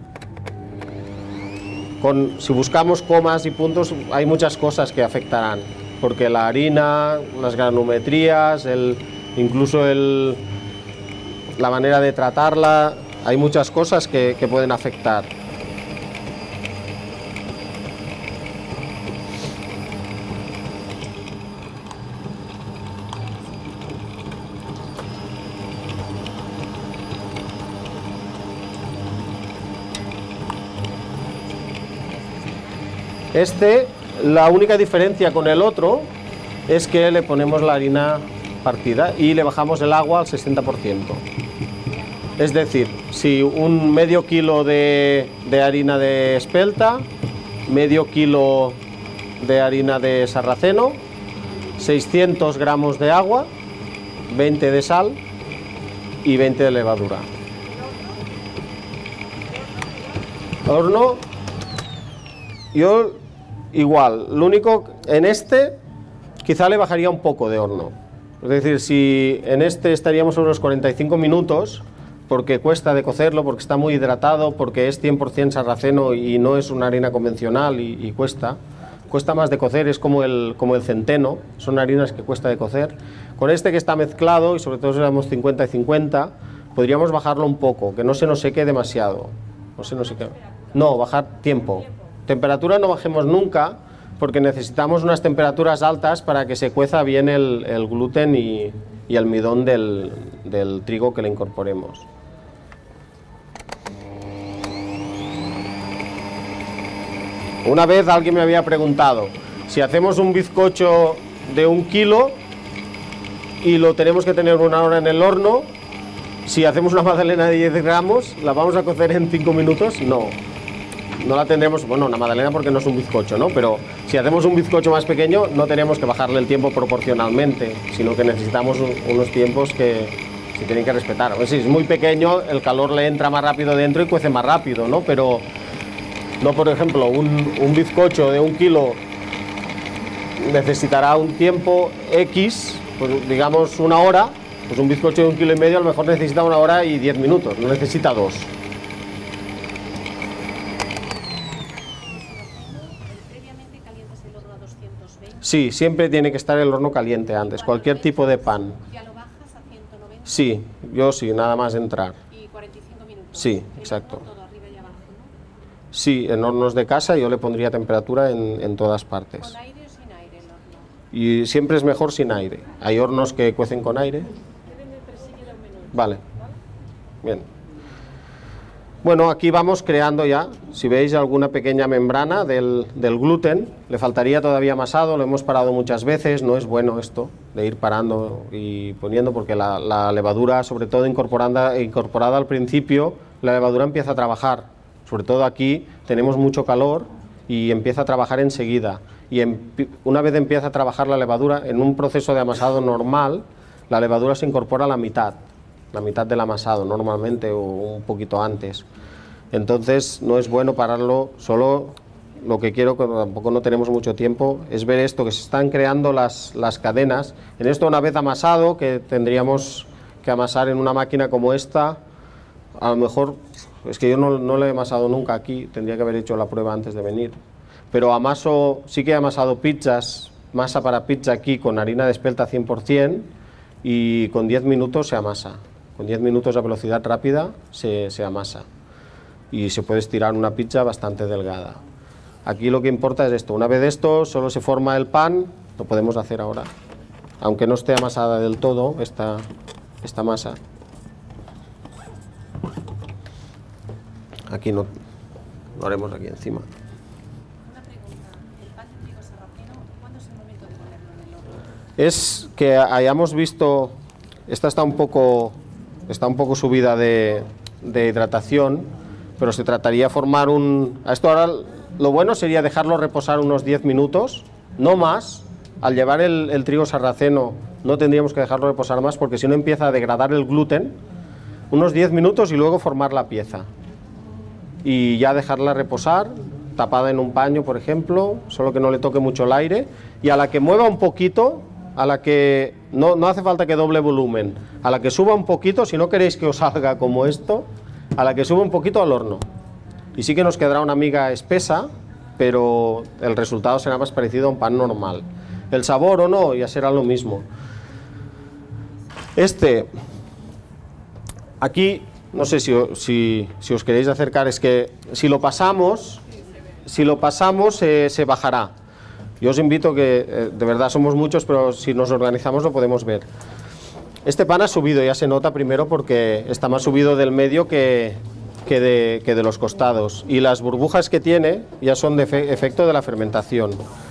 Con, si buscamos comas y puntos, hay muchas cosas que afectarán, porque la harina, las granulometrías, el, incluso el, la manera de tratarla, hay muchas cosas que, que pueden afectar. Este, la única diferencia con el otro es que le ponemos la harina partida y le bajamos el agua al sesenta por ciento. Es decir, si un medio kilo de, de harina de espelta, medio kilo de harina de sarraceno, seiscientos gramos de agua, veinte de sal y veinte de levadura. Horno, yo igual, lo único, en este quizá le bajaría un poco de horno. Es decir, si en este estaríamos unos cuarenta y cinco minutos, porque cuesta de cocerlo, porque está muy hidratado, porque es cien por cien sarraceno y no es una harina convencional y, y cuesta, cuesta más de cocer, es como el, como el centeno, son harinas que cuesta de cocer. Con este que está mezclado, y sobre todo si éramos cincuenta y cincuenta, podríamos bajarlo un poco, que no se nos seque demasiado. No se nos seque. No, bajar tiempo. Temperatura no bajemos nunca, porque necesitamos unas temperaturas altas para que se cueza bien el, el gluten y, y el almidón del, del trigo que le incorporemos. Una vez alguien me había preguntado, si hacemos un bizcocho de un kilo y lo tenemos que tener una hora en el horno, si hacemos una magdalena de diez gramos, ¿la vamos a cocer en cinco minutos? No. No la tendremos, bueno, una magdalena porque no es un bizcocho, ¿no? Pero si hacemos un bizcocho más pequeño, no tenemos que bajarle el tiempo proporcionalmente, sino que necesitamos un, unos tiempos que se tienen que respetar. Pues si es muy pequeño, el calor le entra más rápido dentro y cuece más rápido, ¿no? Pero no, por ejemplo, un, un bizcocho de un kilo necesitará un tiempo X, pues digamos una hora, pues un bizcocho de un kilo y medio a lo mejor necesita una hora y diez minutos, no necesita dos. Sí, siempre tiene que estar el horno caliente antes, cualquier tipo de pan. ¿Ya lo bajas a ciento noventa? Sí, yo sí, nada más entrar. ¿Y cuarenta y cinco minutos? Sí, exacto. Todo arriba y abajo, ¿no? Sí, en hornos de casa yo le pondría temperatura en, en todas partes. ¿Con aire o sin aire el horno? Y siempre es mejor sin aire. Hay hornos que cuecen con aire. Vale. Bien. Bueno, aquí vamos creando ya, si veis alguna pequeña membrana del, del gluten, le faltaría todavía amasado, lo hemos parado muchas veces, no es bueno esto de ir parando y poniendo porque la, la levadura, sobre todo incorporada, incorporada al principio, la levadura empieza a trabajar, sobre todo aquí tenemos mucho calor y empieza a trabajar enseguida y en, una vez empieza a trabajar la levadura, en un proceso de amasado normal, la levadura se incorpora a la mitad. La mitad del amasado normalmente o un poquito antes. Entonces no es bueno pararlo, solo lo que quiero, que tampoco no tenemos mucho tiempo, es ver esto, que se están creando las, las cadenas. En esto una vez amasado, que tendríamos que amasar en una máquina como esta, a lo mejor, es que yo no, no lo he amasado nunca aquí, tendría que haber hecho la prueba antes de venir. Pero amaso, sí que he amasado pizzas, masa para pizza aquí con harina de espelta cien por cien y con diez minutos se amasa. Con diez minutos a velocidad rápida se, se amasa y se puede estirar una pizza bastante delgada. Aquí lo que importa es esto, una vez esto solo se forma el pan, lo podemos hacer ahora, aunque no esté amasada del todo esta, esta masa. Aquí no, lo haremos aquí encima. Una pregunta, ¿el pan de trigo sarraceno, cuándo es el momento de ponerlo en el horno? Es que hayamos visto, esta está un poco... Está un poco subida de, de hidratación, pero se trataría de formar un... A esto ahora lo bueno sería dejarlo reposar unos diez minutos, no más. Al llevar el, el trigo sarraceno no tendríamos que dejarlo reposar más porque si no empieza a degradar el gluten. Unos diez minutos y luego formar la pieza. Y ya dejarla reposar, tapada en un paño, por ejemplo, solo que no le toque mucho el aire. Y a la que mueva un poquito... a la que no, no hace falta que doble volumen, a la que suba un poquito, si no queréis que os salga como esto, a la que suba un poquito al horno. Y sí que nos quedará una miga espesa, pero el resultado será más parecido a un pan normal. El sabor o no, ya será lo mismo. Este, aquí, no sé si, si, si os queréis acercar, es que si lo pasamos, si lo pasamos eh, se bajará. Yo os invito que, eh, de verdad somos muchos, pero si nos organizamos lo podemos ver. Este pan ha subido, ya se nota primero porque está más subido del medio que, que, de, que de los costados. Y las burbujas que tiene ya son de efe, efecto de la fermentación.